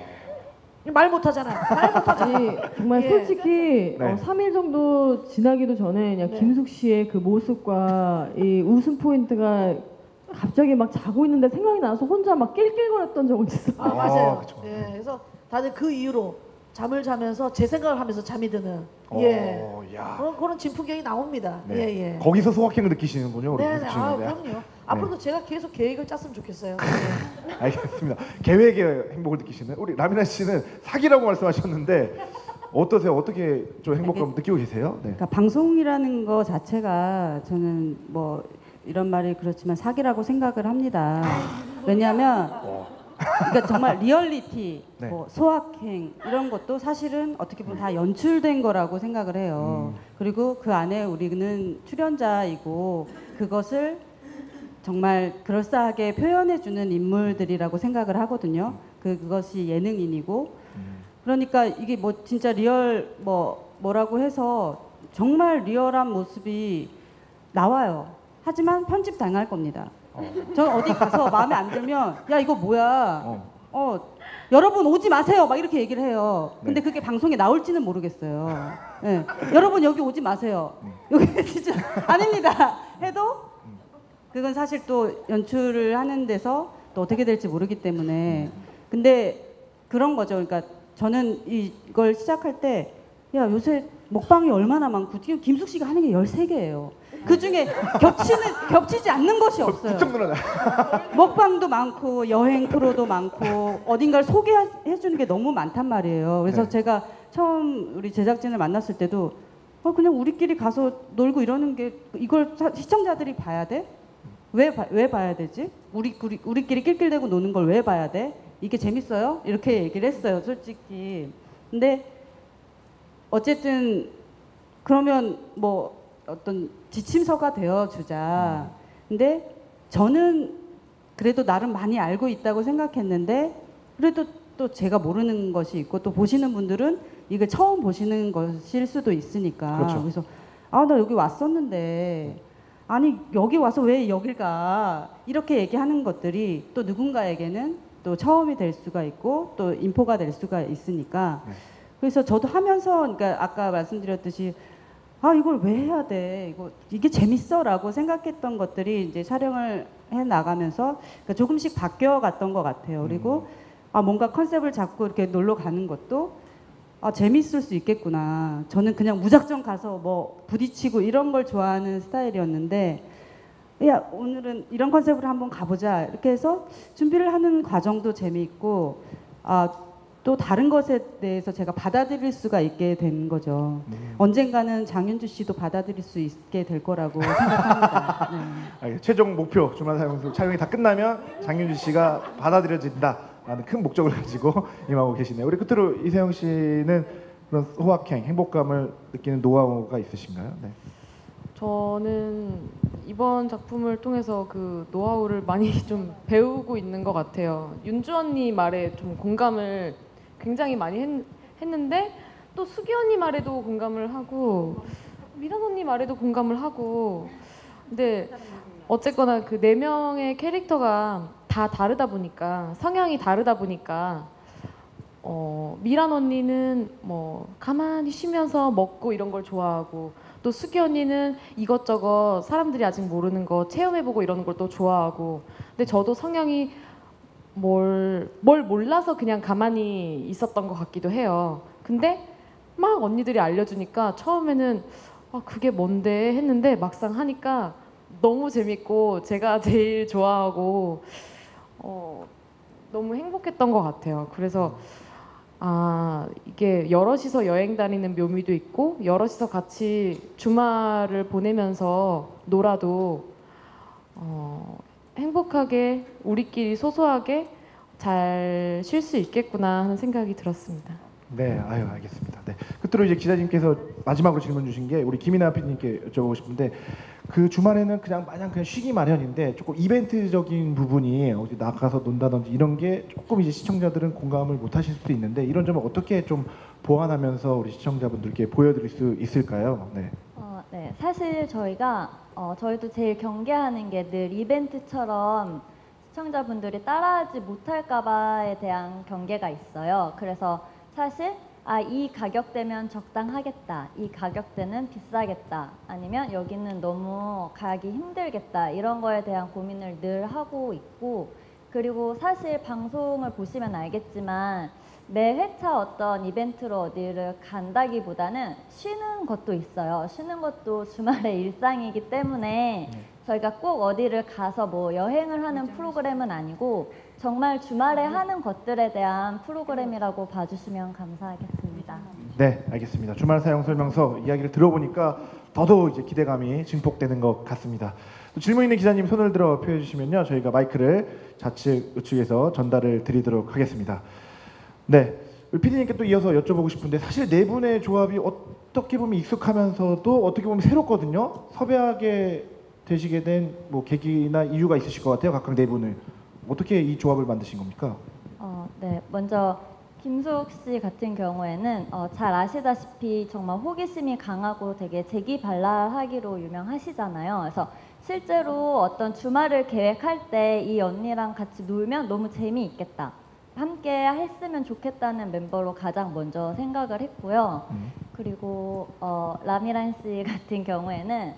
[SPEAKER 4] 말 못하잖아. 말 못하잖아.
[SPEAKER 5] 아니, 정말
[SPEAKER 4] 예.
[SPEAKER 5] 솔직히
[SPEAKER 1] 네.
[SPEAKER 5] 어, 삼 일 정도 지나기도 전에 그냥
[SPEAKER 4] 네.
[SPEAKER 5] 김숙 씨의 그 모습과 이 웃음 포인트가 갑자기 막 자고 있는데 생각이 나서 혼자 막 낄낄거렸던 적은 있어.
[SPEAKER 4] 아, 맞아요.
[SPEAKER 1] 그쵸.
[SPEAKER 4] 예, 그래서 다들 그 이후로 잠을 자면서 제 생각을 하면서 잠이 드는
[SPEAKER 1] 어,
[SPEAKER 4] 예
[SPEAKER 1] 야.
[SPEAKER 4] 그런 그런 진풍경이 나옵니다.
[SPEAKER 1] 네.
[SPEAKER 4] 예, 예.
[SPEAKER 1] 거기서 소확행을 느끼시는군요, 우리
[SPEAKER 4] 네네.
[SPEAKER 1] 김숙
[SPEAKER 4] 아,
[SPEAKER 1] 씨는. 네.
[SPEAKER 4] 그럼요. 앞으로도 제가 계속 계획을 짰으면 좋겠어요. 예.
[SPEAKER 1] 알겠습니다. 계획의 행복을 느끼시는 우리 라미나 씨는 사기라고 말씀하셨는데 어떠세요? 어떻게 좀 행복감 느끼고 계세요? 네.
[SPEAKER 3] 그러니까 방송이라는 거 자체가 저는 뭐 이런 말이 그렇지만 사기라고 생각을 합니다. 왜냐하면 그러니까 정말 리얼리티,
[SPEAKER 1] 네.
[SPEAKER 3] 뭐 소확행 이런 것도 사실은 어떻게 보면 다 연출된 거라고 생각을 해요.
[SPEAKER 1] 음.
[SPEAKER 3] 그리고 그 안에 우리는 출연자이고 그것을 정말 그럴싸하게 표현해주는 인물들이라고 생각을 하거든요. 그 그것이 예능인이고 그러니까 이게 뭐 진짜 리얼 뭐 뭐라고 해서 정말 리얼한 모습이 나와요. 하지만 편집 당할 겁니다. 저는 어디 가서 마음에 안 들면 야 이거 뭐야?
[SPEAKER 1] 어.
[SPEAKER 3] 어 여러분 오지 마세요. 막 이렇게 얘기를 해요. 근데
[SPEAKER 1] 네.
[SPEAKER 3] 그게 방송에 나올지는 모르겠어요. 네. 여러분 여기 오지 마세요. 여기 진짜 아닙니다. 해도 그건 사실 또 연출을 하는 데서 또 어떻게 될지 모르기 때문에 근데 그런 거죠. 그러니까 저는 이걸 시작할 때 야 요새 먹방이 얼마나 많고 지금 김숙 씨가 하는 게 열세 개예요. 그 중에 겹치는 겹치지 않는 것이 없어요.
[SPEAKER 1] 부쩍 늘어나.
[SPEAKER 3] 먹방도 많고 여행 프로도 많고 어딘가를 소개해 주는 게 너무 많단 말이에요. 그래서
[SPEAKER 1] 네.
[SPEAKER 3] 제가 처음 우리 제작진을 만났을 때도 어, 그냥 우리끼리 가서 놀고 이러는 게 이걸 사- 시청자들이 봐야 돼? 왜, 봐- 왜 봐야 되지? 우리, 우리, 우리끼리 낄낄대고 노는 걸 왜 봐야 돼? 이게 재밌어요? 이렇게 얘기를 했어요, 솔직히. 근데 어쨌든 그러면 뭐 어떤 지침서가 되어주자. 근데 저는 그래도 나름 많이 알고 있다고 생각했는데 그래도 또 제가 모르는 것이 있고 또 보시는 분들은 이걸 처음 보시는 것일 수도 있으니까.
[SPEAKER 1] 그렇죠.
[SPEAKER 3] 그래서 아, 나 여기 왔었는데 아니 여기 와서 왜 여길 가 이렇게 얘기하는 것들이 또 누군가에게는 또 처음이 될 수가 있고 또 인포가 될 수가 있으니까
[SPEAKER 1] 네.
[SPEAKER 3] 그래서 저도 하면서 그러니까 아까 말씀드렸듯이 아 이걸 왜 해야 돼? 이거 이게 재밌어라고 생각했던 것들이 이제 촬영을 해 나가면서 그러니까 조금씩 바뀌어 갔던 것 같아요. 그리고 아 뭔가 컨셉을 잡고 이렇게 놀러 가는 것도 아 재밌을 수 있겠구나. 저는 그냥 무작정 가서 뭐 부딪히고 이런 걸 좋아하는 스타일이었는데 야 오늘은 이런 컨셉으로 한번 가보자 이렇게 해서 준비를 하는 과정도 재미있고 아 또 다른 것에 대해서 제가 받아들일 수가 있게 된 거죠.
[SPEAKER 1] 음.
[SPEAKER 3] 언젠가는 장윤주 씨도 받아들일 수 있게 될 거라고 생각합니다. 네.
[SPEAKER 1] 아, 최종 목표 주말 사용소 촬영이 다 끝나면 장윤주 씨가 받아들여진다라는 큰 목적을 가지고 임하고 계시네요. 우리 끝으로 이세영 씨는 그런 호학행, 행복감을 느끼는 노하우가 있으신가요? 네.
[SPEAKER 2] 저는 이번 작품을 통해서 그 노하우를 많이 좀 배우고 있는 것 같아요. 윤주 언니 말에 좀 공감을 굉장히 많이 했, 했는데 또 수기 언니 말에도 공감을 하고 미란 언니 말에도 공감을 하고 근데 어쨌거나 그 네 명의 캐릭터가 다 다르다 보니까 성향이 다르다 보니까 어, 미란 언니는 뭐 가만히 쉬면서 먹고 이런 걸 좋아하고 또 수기 언니는 이것저것 사람들이 아직 모르는 거 체험해보고 이러는 걸 또 좋아하고 근데 저도 성향이 뭘, 뭘 몰라서 그냥 가만히 있었던 것 같기도 해요. 근데 막 언니들이 알려주니까 처음에는 아, 그게 뭔데 했는데 막상 하니까 너무 재밌고 제가 제일 좋아하고 어, 너무 행복했던 것 같아요. 그래서 아 이게 여럿이서 여행 다니는 묘미도 있고 여럿이서 같이 주말을 보내면서 놀아도 어, 행복하게 우리끼리 소소하게 잘 쉴 수 있겠구나 하는 생각이 들었습니다.
[SPEAKER 1] 네, 아유 알겠습니다. 네, 끝으로 이제 기자님께서 마지막으로 질문 주신 게 우리 김이나 피디님께 여쭤보고 싶은데 그 주말에는 그냥 마냥 그냥 쉬기 마련인데 조금 이벤트적인 부분이 어디 나가서 논다든지 이런 게 조금 이제 시청자들은 공감을 못 하실 수도 있는데 이런 점을 어떻게 좀 보완하면서 우리 시청자분들께 보여드릴 수 있을까요? 네.
[SPEAKER 6] 어, 네, 사실 저희가 어, 저희도 제일 경계하는 게 늘 이벤트처럼 시청자분들이 따라하지 못할까봐에 대한 경계가 있어요. 그래서 사실 아, 이 가격대면 적당하겠다. 이 가격대는 비싸겠다. 아니면 여기는 너무 가기 힘들겠다. 이런 거에 대한 고민을 늘 하고 있고 그리고 사실 방송을 보시면 알겠지만 매 회차 어떤 이벤트로 어디를 간다기보다는 쉬는 것도 있어요. 쉬는 것도 주말의 일상이기 때문에 저희가 꼭 어디를 가서 뭐 여행을 하는 프로그램은 아니고 정말 주말에 하는 것들에 대한 프로그램이라고 봐주시면 감사하겠습니다.
[SPEAKER 1] 네, 알겠습니다. 주말 사용 설명서 이야기를 들어보니까 더더욱 이제 기대감이 증폭되는 것 같습니다. 또 질문 있는 기자님 손을 들어 표해 주시면요, 저희가 마이크를 좌측 우측에서 전달을 드리도록 하겠습니다. 네, 우리 피디님께 또 이어서 여쭤보고 싶은데 사실 네 분의 조합이 어떻게 보면 익숙하면서도 어떻게 보면 새롭거든요. 섭외하게 되시게 된 뭐 계기나 이유가 있으실 것 같아요. 각각 네 분을 어떻게 이 조합을 만드신 겁니까?
[SPEAKER 6] 어, 네, 먼저 김숙 씨 같은 경우에는 어, 잘 아시다시피 정말 호기심이 강하고 되게 재기발랄하기로 유명하시잖아요. 그래서 실제로 어떤 주말을 계획할 때 이 언니랑 같이 놀면 너무 재미있겠다. 함께 했으면 좋겠다는 멤버로 가장 먼저 생각을 했고요.
[SPEAKER 1] 음.
[SPEAKER 6] 그리고 어, 라미란 씨 같은 경우에는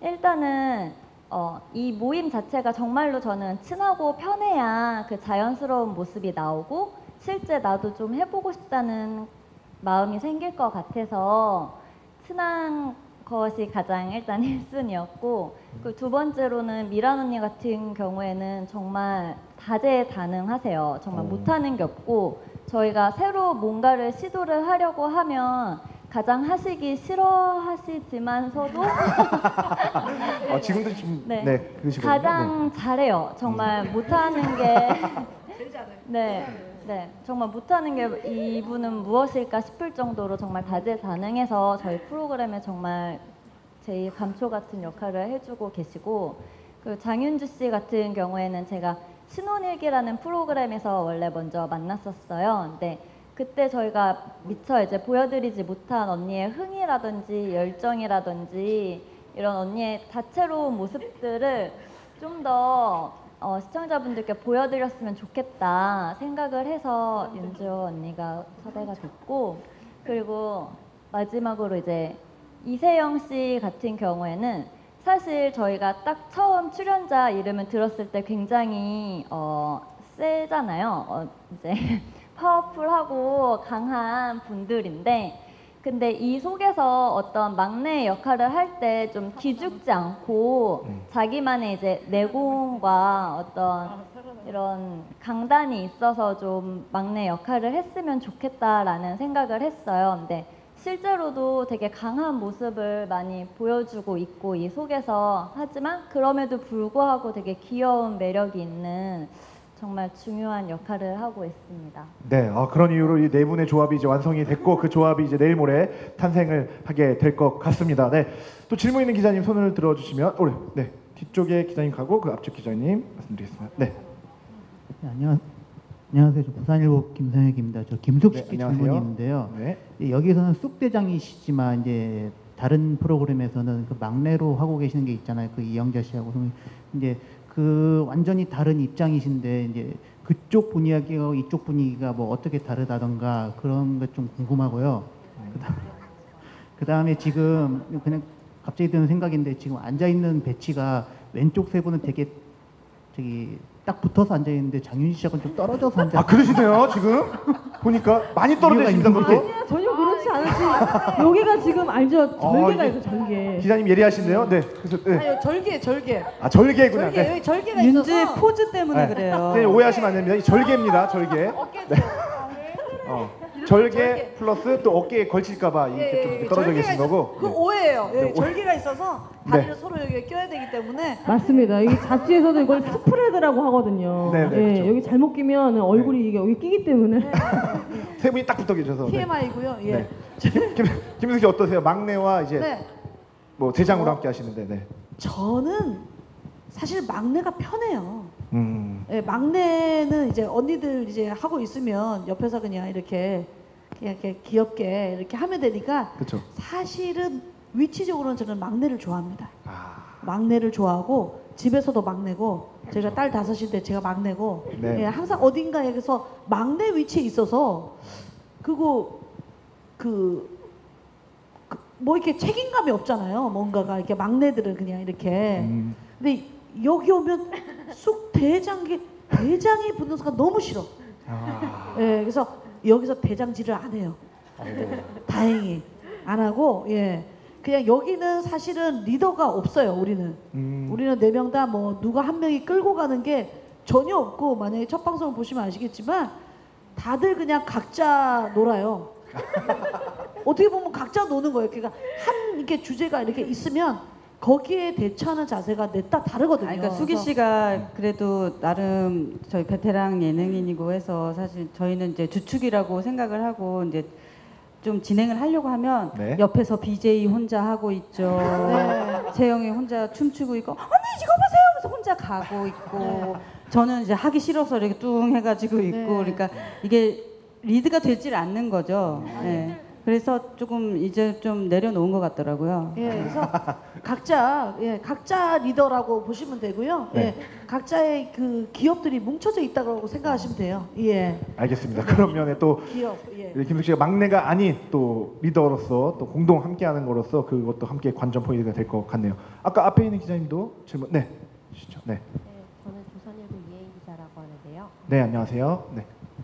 [SPEAKER 6] 일단은 어, 이 모임 자체가 정말로 저는 친하고 편해야 그 자연스러운 모습이 나오고 실제 나도 좀 해보고 싶다는 마음이 생길 것 같아서 친한 것이 가장 일단 일 순위였고 그 두 번째로는 미란 언니 같은 경우에는 정말 다재다능하세요. 정말
[SPEAKER 1] 오.
[SPEAKER 6] 못하는 게 없고 저희가 새로 뭔가를 시도를 하려고 하면 가장 하시기 싫어하시지만서도
[SPEAKER 1] 아, 지금도 지금
[SPEAKER 6] 네.
[SPEAKER 1] 네, 그러시거든요.
[SPEAKER 6] 가장 잘해요. 정말 못하는 게 네, 네, 정말 못하는 게 이분은 무엇일까 싶을 정도로 정말 다재다능해서 저희 프로그램에 정말 제일 감초 같은 역할을 해주고 계시고 그 장윤주 씨 같은 경우에는 제가 신혼일기라는 프로그램에서 원래 먼저 만났었어요. 근데 그때 저희가 미처 이제 보여드리지 못한 언니의 흥이라든지 열정이라든지 이런 언니의 다채로운 모습들을 좀 더 어, 시청자분들께 보여드렸으면 좋겠다 생각을 해서 윤주 언니가 섭외가 됐고 그리고 마지막으로 이제 이세영 씨 같은 경우에는 사실 저희가 딱 처음 출연자 이름을 들었을 때 굉장히 어, 세잖아요. 어, 이제 파워풀하고 강한 분들인데, 근데 이 속에서 어떤 막내 역할을 할 때 좀 기죽지 않고 자기만의 이제 내공과 어떤 이런 강단이 있어서 좀 막내 역할을 했으면 좋겠다라는 생각을 했어요. 근데 실제로도 되게 강한 모습을 많이 보여주고 있고 이 속에서, 하지만 그럼에도 불구하고 되게 귀여운 매력이 있는 정말 중요한 역할을 하고 있습니다.
[SPEAKER 1] 네, 아, 그런 이유로 이 네 분의 조합이 이제 완성이 됐고 그 조합이 이제 내일 모레 탄생을 하게 될 것 같습니다. 네, 또 질문 있는 기자님 손을 들어주시면, 오, 네, 뒤쪽에 기자님 가고 그 앞쪽 기자님 말씀드리겠습니다. 네,
[SPEAKER 9] 네, 안녕, 안녕하세요. 저 부산일보 김성혁입니다. 저 김숙 씨
[SPEAKER 1] 네, 안녕하세요.
[SPEAKER 9] 질문이 있는데요.
[SPEAKER 1] 네,
[SPEAKER 9] 예, 여기서는 쑥대장이시지만 이제 다른 프로그램에서는 그 막내로 하고 계시는 게 있잖아요. 그 이영자 씨하고 이제 그 완전히 다른 입장이신데 이제 그쪽 분위기와 이쪽 분위기가 뭐 어떻게 다르다던가 그런 것 좀 궁금하고요. 그 다음에 지금 그냥 갑자기 드는 생각인데 지금 앉아 있는 배치가 왼쪽 세 분은 되게 저기 딱 붙어서 앉아 있는데 장윤희 씨하고는 좀 떨어져서 앉아.
[SPEAKER 1] 아 그러시네요. 지금 보니까 많이 떨어져 있습니다. 그것도.
[SPEAKER 5] 아니야, 전혀 그렇지 않지. 여기가 지금 알죠? 절개가
[SPEAKER 1] 이게-
[SPEAKER 5] 있어, 절개.
[SPEAKER 1] 기자님 예리하신데요. 네, 그래서 네.
[SPEAKER 4] 아유, 절개, 절개.
[SPEAKER 1] 아 절개구나.
[SPEAKER 4] 절개,
[SPEAKER 1] 네.
[SPEAKER 4] 여기 절개가
[SPEAKER 3] 윤주의
[SPEAKER 4] 있어서
[SPEAKER 3] 포즈 때문에
[SPEAKER 1] 네.
[SPEAKER 3] 그래요.
[SPEAKER 1] 네, 오해하시면 안 됩니다. 이 절개입니다. 절개.
[SPEAKER 4] 어깨
[SPEAKER 1] 네. 어, 절개 플러스 또 어깨에 걸칠까봐 이렇게 좀 이렇게 떨어져 계신 거고.
[SPEAKER 4] 그
[SPEAKER 1] 네.
[SPEAKER 4] 오해예요. 예,
[SPEAKER 1] 네,
[SPEAKER 4] 절개가 있어서 다리를 서로 여기에 껴야 되기 때문에
[SPEAKER 5] 맞습니다. 여기 잡지에서도 이걸 스프레드라고 하거든요.
[SPEAKER 1] 네, 네,
[SPEAKER 5] 예,
[SPEAKER 1] 그렇죠.
[SPEAKER 5] 여기 잘못 끼면 얼굴이 이게 여기 끼기 때문에.
[SPEAKER 1] 세 분이 딱 붙어 계셔서. 네.
[SPEAKER 4] 티엠아이고요. 예.
[SPEAKER 1] 네. 김, 김, 김은숙 씨 어떠세요? 막내와 이제
[SPEAKER 4] 네.
[SPEAKER 1] 뭐 대장으로 함께 하시는데. 네.
[SPEAKER 4] 저는 사실 막내가 편해요.
[SPEAKER 1] 음.
[SPEAKER 4] 예, 막내는 이제 언니들 이제 하고 있으면 옆에서 그냥 이렇게 그냥 이렇게 귀엽게 이렇게 하면 되니까
[SPEAKER 1] 그렇죠.
[SPEAKER 4] 사실은 위치적으로는 저는 막내를 좋아합니다.
[SPEAKER 1] 아.
[SPEAKER 4] 막내를 좋아하고 집에서도 막내고 제가 딸 다섯인데 제가 막내고
[SPEAKER 1] 네.
[SPEAKER 4] 예, 항상 어딘가에서 막내 위치에 있어서 그거 그, 그, 뭐 이렇게 책임감이 없잖아요. 뭔가가 이렇게 막내들은 그냥 이렇게.
[SPEAKER 1] 음.
[SPEAKER 4] 근데 여기 오면 쑥 대장이 대장이 붙는 순간 너무 싫어.
[SPEAKER 1] 아.
[SPEAKER 4] 예, 그래서 여기서 대장질을 안 해요.
[SPEAKER 1] 아이고.
[SPEAKER 4] 다행히 안 하고 예. 그냥 여기는 사실은 리더가 없어요. 우리는
[SPEAKER 1] 음.
[SPEAKER 4] 우리는 네 명 다 뭐 누가 한 명이 끌고 가는 게 전혀 없고, 만약에 첫 방송을 보시면 아시겠지만 다들 그냥 각자 놀아요. 어떻게 보면 각자 노는 거예요. 그러니까 한 이렇게 주제가 이렇게 있으면 거기에 대처하는 자세가 넷 다 다르거든요.
[SPEAKER 3] 아, 그러니까 수기
[SPEAKER 4] 그래서
[SPEAKER 3] 씨가 그래도 나름 저희 베테랑 예능인이고 해서 사실 저희는 이제 주축이라고 생각을 하고 이제 좀 진행을 하려고 하면
[SPEAKER 1] 네.
[SPEAKER 3] 옆에서 비제이 혼자 하고 있죠.
[SPEAKER 4] 네.
[SPEAKER 3] 재영이 혼자 춤추고 있고 언니 이거 보세요 하면서 혼자 가고 있고 저는 이제 하기 싫어서 이렇게 뚱 해가지고 있고
[SPEAKER 4] 네.
[SPEAKER 3] 그러니까 이게 리드가 되질 않는 거죠. 네. 그래서 조금 이제 좀 내려놓은 것 같더라고요.
[SPEAKER 4] 예, 그래서 각자 예, 각자 리더라고 보시면 되고요.
[SPEAKER 1] 네.
[SPEAKER 4] 예, 각자의 그 기업들이 뭉쳐져 있다고 생각하시면 돼요. 예,
[SPEAKER 1] 알겠습니다. 그런 면에 또
[SPEAKER 4] 기업. 예.
[SPEAKER 1] 김숙 씨가 막내가 아닌 또 리더로서 또 공동 함께하는 거로서 그것도 함께 관전 포인트가 될 것 같네요. 아까 앞에 있는 기자님도 질문. 네, 주시죠. 네,
[SPEAKER 10] 네, 저는 조선일보 이혜인 기자라고 하는데요.
[SPEAKER 1] 네 안녕하세요. 네.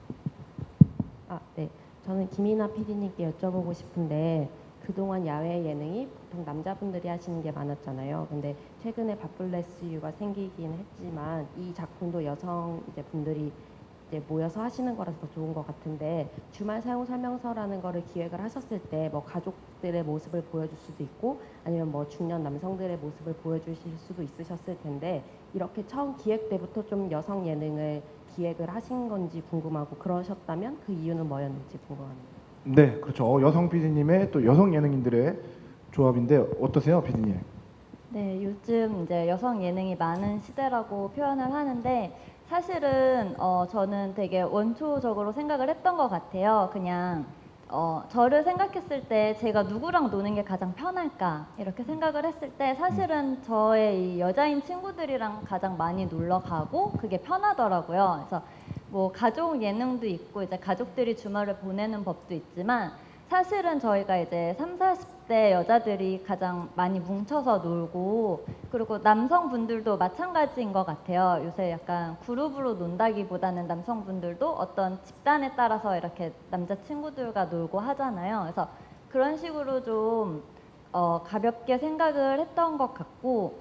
[SPEAKER 10] 아, 네. 저는 김이나 피디님께 여쭤보고 싶은데 그동안 야외 예능이 보통 남자분들이 하시는 게 많았잖아요. 근데 최근에 바플레스 유가 생기긴 했지만 이 작품도 여성 이제 분들이 이제 모여서 하시는 거라서 더 좋은 것 같은데, 주말 사용 설명서라는 거를 기획을 하셨을 때 뭐 가족들의 모습을 보여줄 수도 있고 아니면 뭐 중년 남성들의 모습을 보여주실 수도 있으셨을 텐데, 이렇게 처음 기획 때부터 좀 여성 예능을 기획을 하신 건지 궁금하고, 그러셨다면 그 이유는 뭐였는지 궁금합니다.
[SPEAKER 1] 네, 그렇죠. 어, 여성 피디님의 또 여성 예능인들의 조합인데 어떠세요, 피디님?
[SPEAKER 6] 네, 요즘 이제 여성 예능이 많은 시대라고 표현을 하는데 사실은 어, 저는 되게 원초적으로 생각을 했던 것 같아요. 그냥 어, 저를 생각했을 때 제가 누구랑 노는 게 가장 편할까 이렇게 생각을 했을 때 사실은 저의 이 여자인 친구들이랑 가장 많이 놀러 가고 그게 편하더라고요. 그래서 뭐 가족 예능도 있고 이제 가족들이 주말을 보내는 법도 있지만 사실은 저희가 이제 삼, 사십 대 여자들이 가장 많이 뭉쳐서 놀고 그리고 남성분들도 마찬가지인 것 같아요. 요새 약간 그룹으로 논다기보다는 남성분들도 어떤 집단에 따라서 이렇게 남자친구들과 놀고 하잖아요. 그래서 그런 식으로 좀 어, 가볍게 생각을 했던 것 같고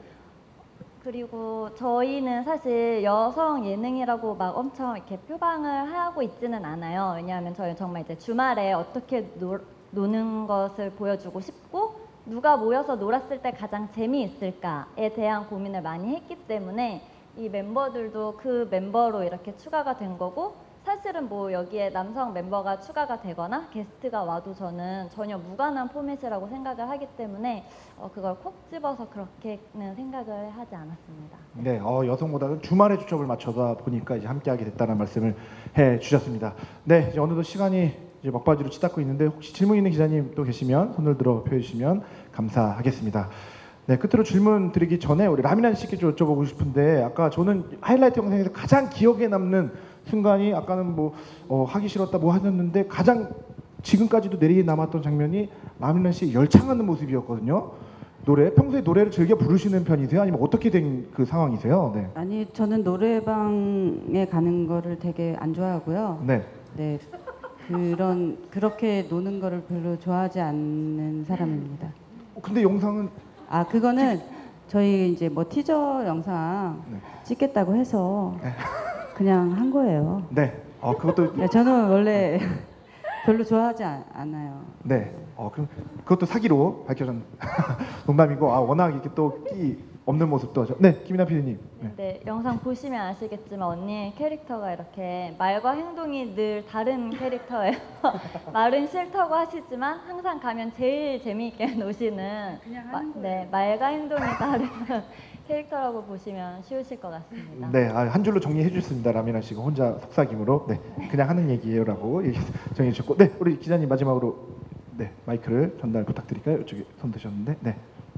[SPEAKER 6] 그리고 저희는 사실 여성 예능이라고 막 엄청 이렇게 표방을 하고 있지는 않아요. 왜냐하면 저희는 정말 이제 주말에 어떻게 노, 노는 것을 보여주고 싶고 누가 모여서 놀았을 때 가장 재미있을까에 대한 고민을 많이 했기 때문에 이 멤버들도 그 멤버로 이렇게 추가가 된 거고 사실은 뭐 여기에 남성 멤버가 추가가 되거나 게스트가 와도 저는 전혀 무관한 포맷이라고 생각을 하기 때문에 어, 그걸 콕 집어서 그렇게는 생각을 하지 않았습니다.
[SPEAKER 1] 네, 어, 여성보다는 주말에 초점을 맞춰다 보니까 이제 함께하게 됐다는 말씀을 해 주셨습니다. 네, 이제 어느덧 시간이 이제 막바지로 치닫고 있는데 혹시 질문 있는 기자님 또 계시면 손을 들어 펴주시면 감사하겠습니다. 네, 끝으로 질문 드리기 전에 우리 라미란 씨께 좀 여쭤보고 싶은데 아까 저는 하이라이트 영상에서 가장 기억에 남는 순간이 아까는 뭐 어, 하기 싫었다 뭐 하셨는데 가장 지금까지도 내리에 남았던 장면이 라미란 씨의 열창하는 모습이었거든요. 노래 평소에 노래를 즐겨 부르시는 편이세요? 아니면 어떻게 된 그 상황이세요? 네.
[SPEAKER 3] 아니 저는 노래방에 가는 거를 되게 안 좋아하고요.
[SPEAKER 1] 네.
[SPEAKER 3] 네. 그런 그렇게 노는 거를 별로 좋아하지 않는 사람입니다.
[SPEAKER 1] 어, 근데 영상은
[SPEAKER 3] 아 그거는 저희 이제 뭐 티저 영상
[SPEAKER 1] 네.
[SPEAKER 3] 찍겠다고 해서 그냥 한 거예요.
[SPEAKER 1] 네. 아 그것도
[SPEAKER 3] 네, 저는 원래 별로 좋아하지 않, 않아요.
[SPEAKER 1] 네. 어 그럼 그것도 사기로 밝혀졌. 농담이고 아 워낙 이렇게 또 끼 없는 모습도 하죠. 네, 김이나 피디님. 네.
[SPEAKER 6] 네, 영상 보시면 아시겠지만 언니의 캐릭터가 이렇게 말과 행동이 늘 다른 캐릭터예요. 말은 싫다고 하시지만 항상 가면 제일 재미있게 노시는 마, 네, 말과 행동이 다른 캐릭터라고 보시면 쉬우실 것 같습니다.
[SPEAKER 1] 네, 아, 한 줄로 정리해 주셨습니다. 라미나 씨가 혼자 속삭임으로 네, 그냥 하는 얘기예요라고 정해 주셨고, 네, 우리 기자님 마지막으로 네 마이크를 전달 부탁드릴까요? 이쪽에 손 드셨는데, 네,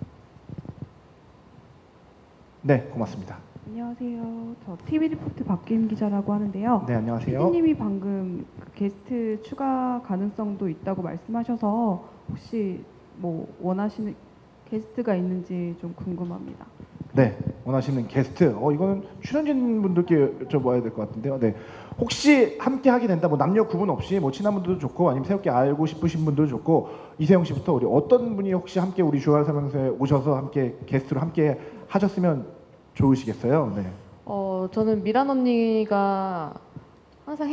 [SPEAKER 1] 네, 고맙습니다.
[SPEAKER 11] 안녕하세요. 저 티비 리포트 박기임 기자라고 하는데요.
[SPEAKER 1] 네, 안녕하세요.
[SPEAKER 11] 피디님이 방금 그 게스트 추가 가능성도 있다고 말씀하셔서 혹시 뭐 원하시는 게스트가 있는지 좀 궁금합니다.
[SPEAKER 1] 네, 원하시는 게스트. 어 이거는 출연진 분들께 여쭤봐야 될 것 같은데요. 네, 혹시 함께 하게 된다. 뭐 남녀 구분 없이 뭐 친한 분들도 좋고 아니면 새롭게 알고 싶으신 분들도 좋고 이세영 씨부터 우리 어떤 분이 혹시 함께 우리 주말 설명서에 오셔서 함께 게스트로 함께 하셨으면 좋으시겠어요. 네.
[SPEAKER 2] 어 저는 미란 언니가 항상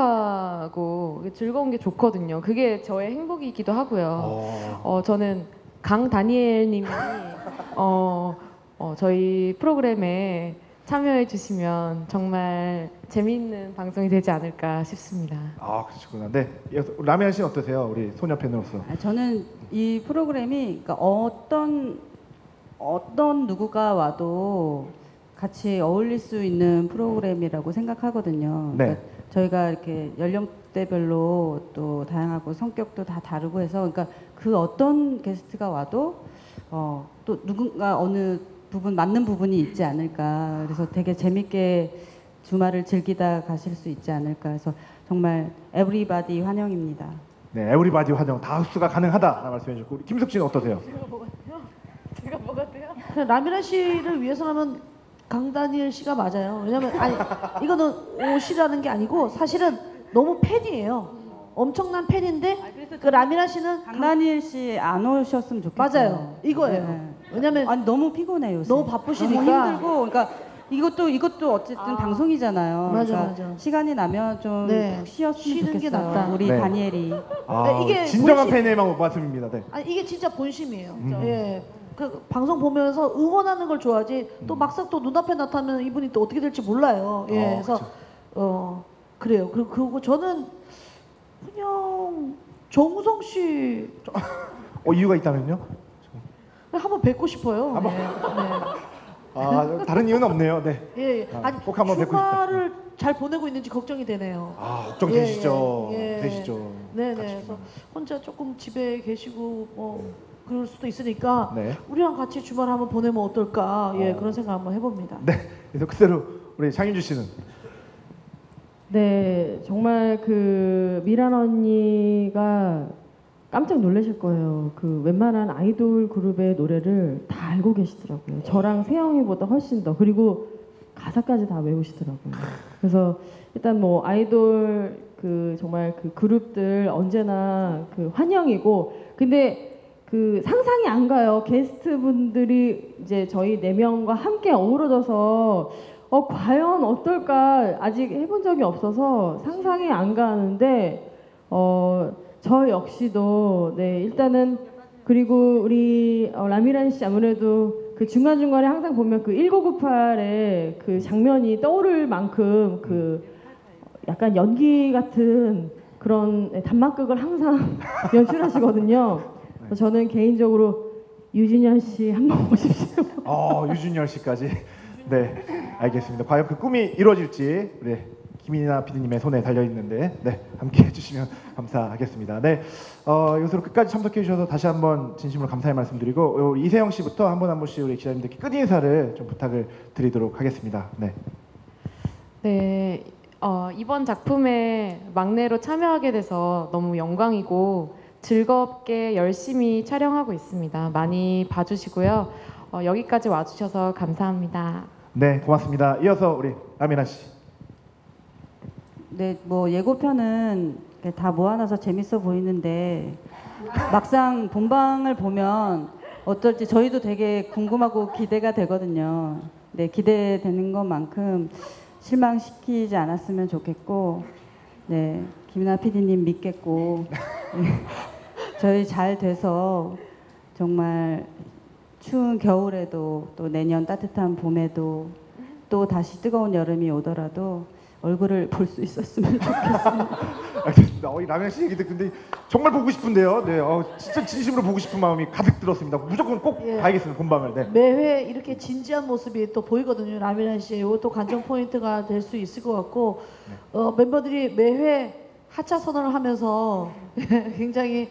[SPEAKER 2] 행복하고 즐거운 게 좋거든요. 그게 저의 행복이기도 하고요.
[SPEAKER 1] 어,
[SPEAKER 2] 어 저는 강 다니엘님이 어, 어 저희 프로그램에 참여해 주시면 정말 재미있는 방송이 되지 않을까 싶습니다.
[SPEAKER 1] 아 그렇구나. 네, 라미아 씨는 어떠세요? 우리 소녀 팬으로서.
[SPEAKER 3] 아, 저는 이 프로그램이 그러니까 어떤 어떤 누구가 와도 같이 어울릴 수 있는 프로그램이라고 생각하거든요.
[SPEAKER 1] 네.
[SPEAKER 3] 그러니까 저희가 이렇게 연령대별로 또 다양하고 성격도 다 다르고 해서 그러니까 그 어떤 게스트가 와도 어, 또 누군가 어느 부분 맞는 부분이 있지 않을까. 그래서 되게 재밌게 주말을 즐기다 가실 수 있지 않을까. 그래서 정말 에브리바디 환영입니다.
[SPEAKER 1] 네, 에브리바디 환영 다 흡수가 가능하다라는 말씀해 주셨고 우리 김숙 씨는 어떠세요?
[SPEAKER 2] 제가 뭐가 돼요? 제가 뭐가 돼요?
[SPEAKER 4] 그냥 라미라 씨를 위해서라면 강다니엘 씨가 맞아요. 왜냐면 아니 이거는 옷이라는 게 아니고 사실은 너무 팬이에요. 엄청난 팬인데 그 라미라 씨는
[SPEAKER 3] 강다니엘 씨 안 오셨으면 좋겠어요.
[SPEAKER 4] 맞아요. 이거예요.
[SPEAKER 3] 네.
[SPEAKER 4] 왜냐면
[SPEAKER 3] 아니 너무 피곤해요. 요새.
[SPEAKER 4] 너무 바쁘시니까.
[SPEAKER 3] 너무 힘들고 그러니까 이것도 이것도 어쨌든
[SPEAKER 4] 아.
[SPEAKER 3] 방송이잖아요.
[SPEAKER 4] 맞아,
[SPEAKER 3] 그러니까
[SPEAKER 4] 맞아.
[SPEAKER 3] 시간이 나면 좀
[SPEAKER 4] 네.
[SPEAKER 3] 푹 쉬었으면
[SPEAKER 4] 쉬는 게
[SPEAKER 3] 좋겠어요.
[SPEAKER 4] 낫다.
[SPEAKER 3] 우리
[SPEAKER 1] 네.
[SPEAKER 3] 다니엘이.
[SPEAKER 1] 아,
[SPEAKER 4] 네, 이게
[SPEAKER 1] 진정한
[SPEAKER 4] 본심-
[SPEAKER 1] 팬의 말씀입니다. 네.
[SPEAKER 4] 아니 이게 진짜 본심이에요.
[SPEAKER 1] 음.
[SPEAKER 4] 예. 그 방송 보면서 응원하는 걸 좋아하지 또
[SPEAKER 1] 음.
[SPEAKER 4] 막상 또 눈앞에 나타나면 이분이 또 어떻게 될지 몰라요. 예.
[SPEAKER 1] 어,
[SPEAKER 4] 그래서
[SPEAKER 1] 그쵸.
[SPEAKER 4] 어 그래요. 그리고 그리고 저는 그냥 정우성 씨
[SPEAKER 1] 어 이유가 있다면요?
[SPEAKER 4] 한번 뵙고 싶어요.
[SPEAKER 1] 한번-
[SPEAKER 4] 네.
[SPEAKER 1] 아 다른 이유는 없네요. 네.
[SPEAKER 4] 네. 예. 예.
[SPEAKER 1] 아,
[SPEAKER 4] 아니
[SPEAKER 1] 꼭 한번 뵙고 싶다.
[SPEAKER 4] 주말을 잘 보내고 있는지 걱정이 되네요.
[SPEAKER 1] 아 걱정
[SPEAKER 4] 예,
[SPEAKER 1] 되시죠.
[SPEAKER 4] 예, 예.
[SPEAKER 1] 되시죠.
[SPEAKER 4] 네네.
[SPEAKER 1] 같이
[SPEAKER 4] 그래서
[SPEAKER 1] 좀.
[SPEAKER 4] 혼자 조금 집에 계시고 뭐 그럴 수도 있으니까
[SPEAKER 1] 네.
[SPEAKER 4] 우리랑 같이 주말 한번 보내면 어떨까? 예,
[SPEAKER 1] 어.
[SPEAKER 4] 그런 생각 한번 해봅니다.
[SPEAKER 1] 네. 그래서 그대로 우리 장윤주 씨는
[SPEAKER 5] 네, 정말 그 미란 언니가 깜짝 놀라실 거예요. 그 웬만한 아이돌 그룹의 노래를 다 알고 계시더라고요. 저랑 세영이보다 훨씬 더. 그리고 가사까지 다 외우시더라고요. 그래서 일단 뭐 아이돌 그 정말 그 그룹들 언제나 그 환영이고, 근데 그 상상이 안 가요. 게스트분들이 이제 저희 네 명과 함께 어우러져서 어 과연 어떨까 아직 해본 적이 없어서 상상이 안 가는데 어 저 역시도 네 일단은 그리고 우리 어, 라미란 씨 아무래도 그 중간 중간에 항상 보면 그 천구백구십팔의 그 장면이 떠오를 만큼 그 약간 연기 같은 그런 단막극을 항상 연출하시거든요. 그래서 저는 개인적으로 유진열 씨 한번 보십시오.
[SPEAKER 1] 어, 유준열 씨까지. 네, 알겠습니다. 과연 그 꿈이 이루어질지 우리 김이나 피디님의 손에 달려 있는데, 네, 함께 해주시면 감사하겠습니다. 네, 어, 이것으로 끝까지 참석해 주셔서 다시 한번 진심으로 감사의 말씀드리고, 우리 이세영 씨부터 한 분 한 분씩 우리 기자님들께 끝 인사를 좀 부탁을 드리도록 하겠습니다. 네.
[SPEAKER 2] 네, 어, 이번 작품에 막내로 참여하게 돼서 너무 영광이고 즐겁게 열심히 촬영하고 있습니다. 많이 봐주시고요. 어, 여기까지 와주셔서 감사합니다.
[SPEAKER 1] 네, 고맙습니다. 이어서 우리 라미란 씨.
[SPEAKER 3] 네, 뭐 예고편은 다 모아놔서 재밌어 보이는데 막상 본방을 보면 어떨지 저희도 되게 궁금하고 기대가 되거든요. 네, 기대되는 것만큼 실망시키지 않았으면 좋겠고, 네, 김이나 피디님 믿겠고, 네, 저희 잘 돼서 정말 추운 겨울에도 또 내년 따뜻한 봄에도 또 다시 뜨거운 여름이 오더라도 얼굴을 볼 수 있었으면 좋겠습니다.
[SPEAKER 1] 알겠습니다. 어, 이 라면 씨 얘기도 근데 정말 보고 싶은데요. 네, 어, 진짜 진심으로 보고 싶은 마음이 가득 들었습니다. 무조건 꼭
[SPEAKER 4] 예.
[SPEAKER 1] 봐야겠습니다. 본방을. 네.
[SPEAKER 4] 매회 이렇게 진지한 모습이 또 보이거든요. 라미란 씨. 이것도 관전 포인트가 될 수 있을 것 같고, 어, 멤버들이 매회 하차 선언을 하면서 굉장히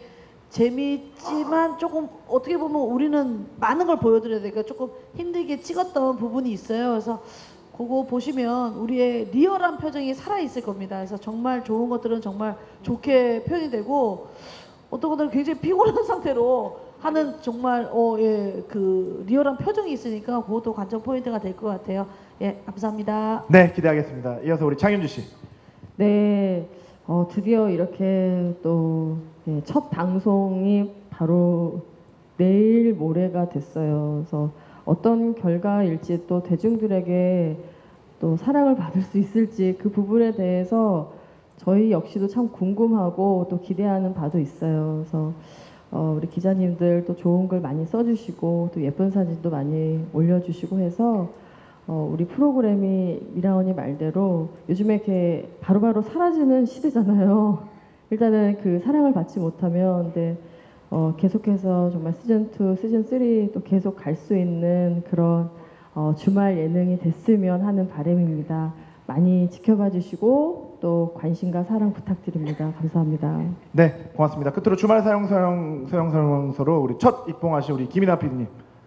[SPEAKER 4] 재미있지만 조금 어떻게 보면 우리는 많은 걸 보여드려야 되니까 조금 힘들게 찍었던 부분이 있어요. 그래서 그거 보시면 우리의 리얼한 표정이 살아있을 겁니다. 그래서 정말 좋은 것들은 정말 좋게 표현이 되고, 어떤 것들은 굉장히 피곤한 상태로 하는 정말 어, 예, 그 리얼한 표정이 있으니까 그것도 관전 포인트가 될 것 같아요. 예, 감사합니다.
[SPEAKER 1] 네, 기대하겠습니다. 이어서 우리 창윤주 씨.
[SPEAKER 5] 네, 어, 드디어 이렇게 또 첫 방송이 바로 내일 모레가 됐어요. 그래서 어떤 결과일지 또 대중들에게 또 사랑을 받을 수 있을지 그 부분에 대해서 저희 역시도 참 궁금하고 또 기대하는 바도 있어요. 그래서 어, 우리 기자님들 또 좋은 글 많이 써주시고 또 예쁜 사진도 많이 올려주시고 해서 어, 우리 프로그램이 미라언니 말대로 요즘에 이렇게 바로바로 사라지는 시대잖아요. 일단은 그 사랑을 받지 못하면 근데 어, 계속해서 정말 시즌 투, 시즌 쓰리 또 계속 갈 수 있는 그런 어, 주말 예능이 됐으면 하는 바람입니다. 많이 지켜봐 주시고 또 관심과 사랑 부탁드립니다. 감사합니다.
[SPEAKER 1] 네, 고맙습니다. 끝으로 주말 사용 사용 사용 설명서로 우리 첫 입봉하신 우리 김이나 피디님.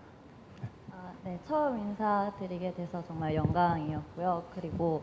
[SPEAKER 6] 아, 네, 처음 인사드리게 돼서 정말 영광이었고요. 그리고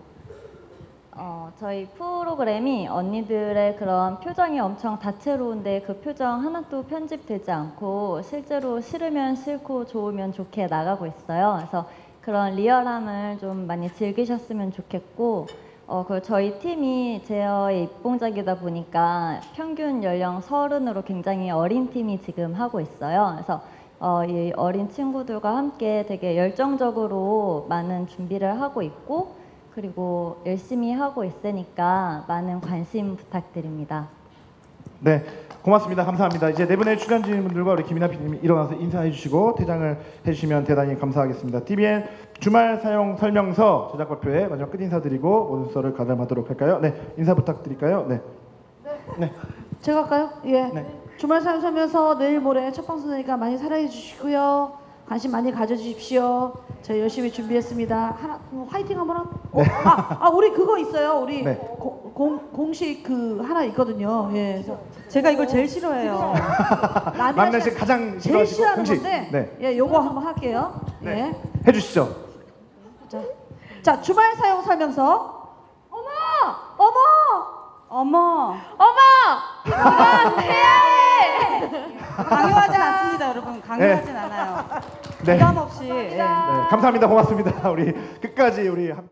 [SPEAKER 6] 어, 저희 프로그램이 언니들의 그런 표정이 엄청 다채로운데 그 표정 하나도 편집되지 않고 실제로 싫으면 싫고 좋으면 좋게 나가고 있어요. 그래서 그런 리얼함을 좀 많이 즐기셨으면 좋겠고, 어, 그 저희 팀이 제어의 입봉작이다 보니까 평균 연령 서른으로 굉장히 어린 팀이 지금 하고 있어요. 그래서 어, 이 어린 친구들과 함께 되게 열정적으로 많은 준비를 하고 있고, 그리고 열심히 하고 있으니까 많은 관심 부탁드립니다.
[SPEAKER 1] 네, 고맙습니다. 감사합니다. 이제 네 분의 출연진분들과 우리 김이나 피디님이 일어나서 인사해 주시고 퇴장을 해주시면 대단히 감사하겠습니다. 티비엔 주말 사용 설명서 제작 발표에 마지막 끝 인사드리고 모든 수서를 가름하도록 할까요? 네, 인사 부탁드릴까요? 네. 네.
[SPEAKER 4] 제가 할까요? 예.
[SPEAKER 1] 네.
[SPEAKER 4] 주말 사용 설명서 내일 모레 첫 방송이니까 많이 사랑해 주시고요. 관심 많이 가져주십시오. 저희 열심히 준비했습니다. 하나 어, 화이팅 한번 하. 어, 아, 아 우리 그거 있어요. 우리
[SPEAKER 1] 네.
[SPEAKER 4] 고, 공 공식 그 하나 있거든요. 예. 그래서
[SPEAKER 3] 제가 이걸 제일 싫어해요.
[SPEAKER 1] 막내 씨 가장
[SPEAKER 4] 제일
[SPEAKER 1] 싫어하시고
[SPEAKER 4] 싫어하는
[SPEAKER 1] 공식.
[SPEAKER 4] 건데,
[SPEAKER 1] 네.
[SPEAKER 4] 예, 요거 한번 할게요.
[SPEAKER 1] 네.
[SPEAKER 4] 예.
[SPEAKER 1] 해주시죠.
[SPEAKER 4] 자, 자 주말 사용 설명서. 어머, 어머,
[SPEAKER 3] 어머,
[SPEAKER 2] 어머! 이건 해야 해!
[SPEAKER 3] 당연하진 않아요.
[SPEAKER 1] 네.
[SPEAKER 3] 부담 없이. 예.
[SPEAKER 1] 네, 감사합니다. 고맙습니다. 우리 끝까지 우리 함-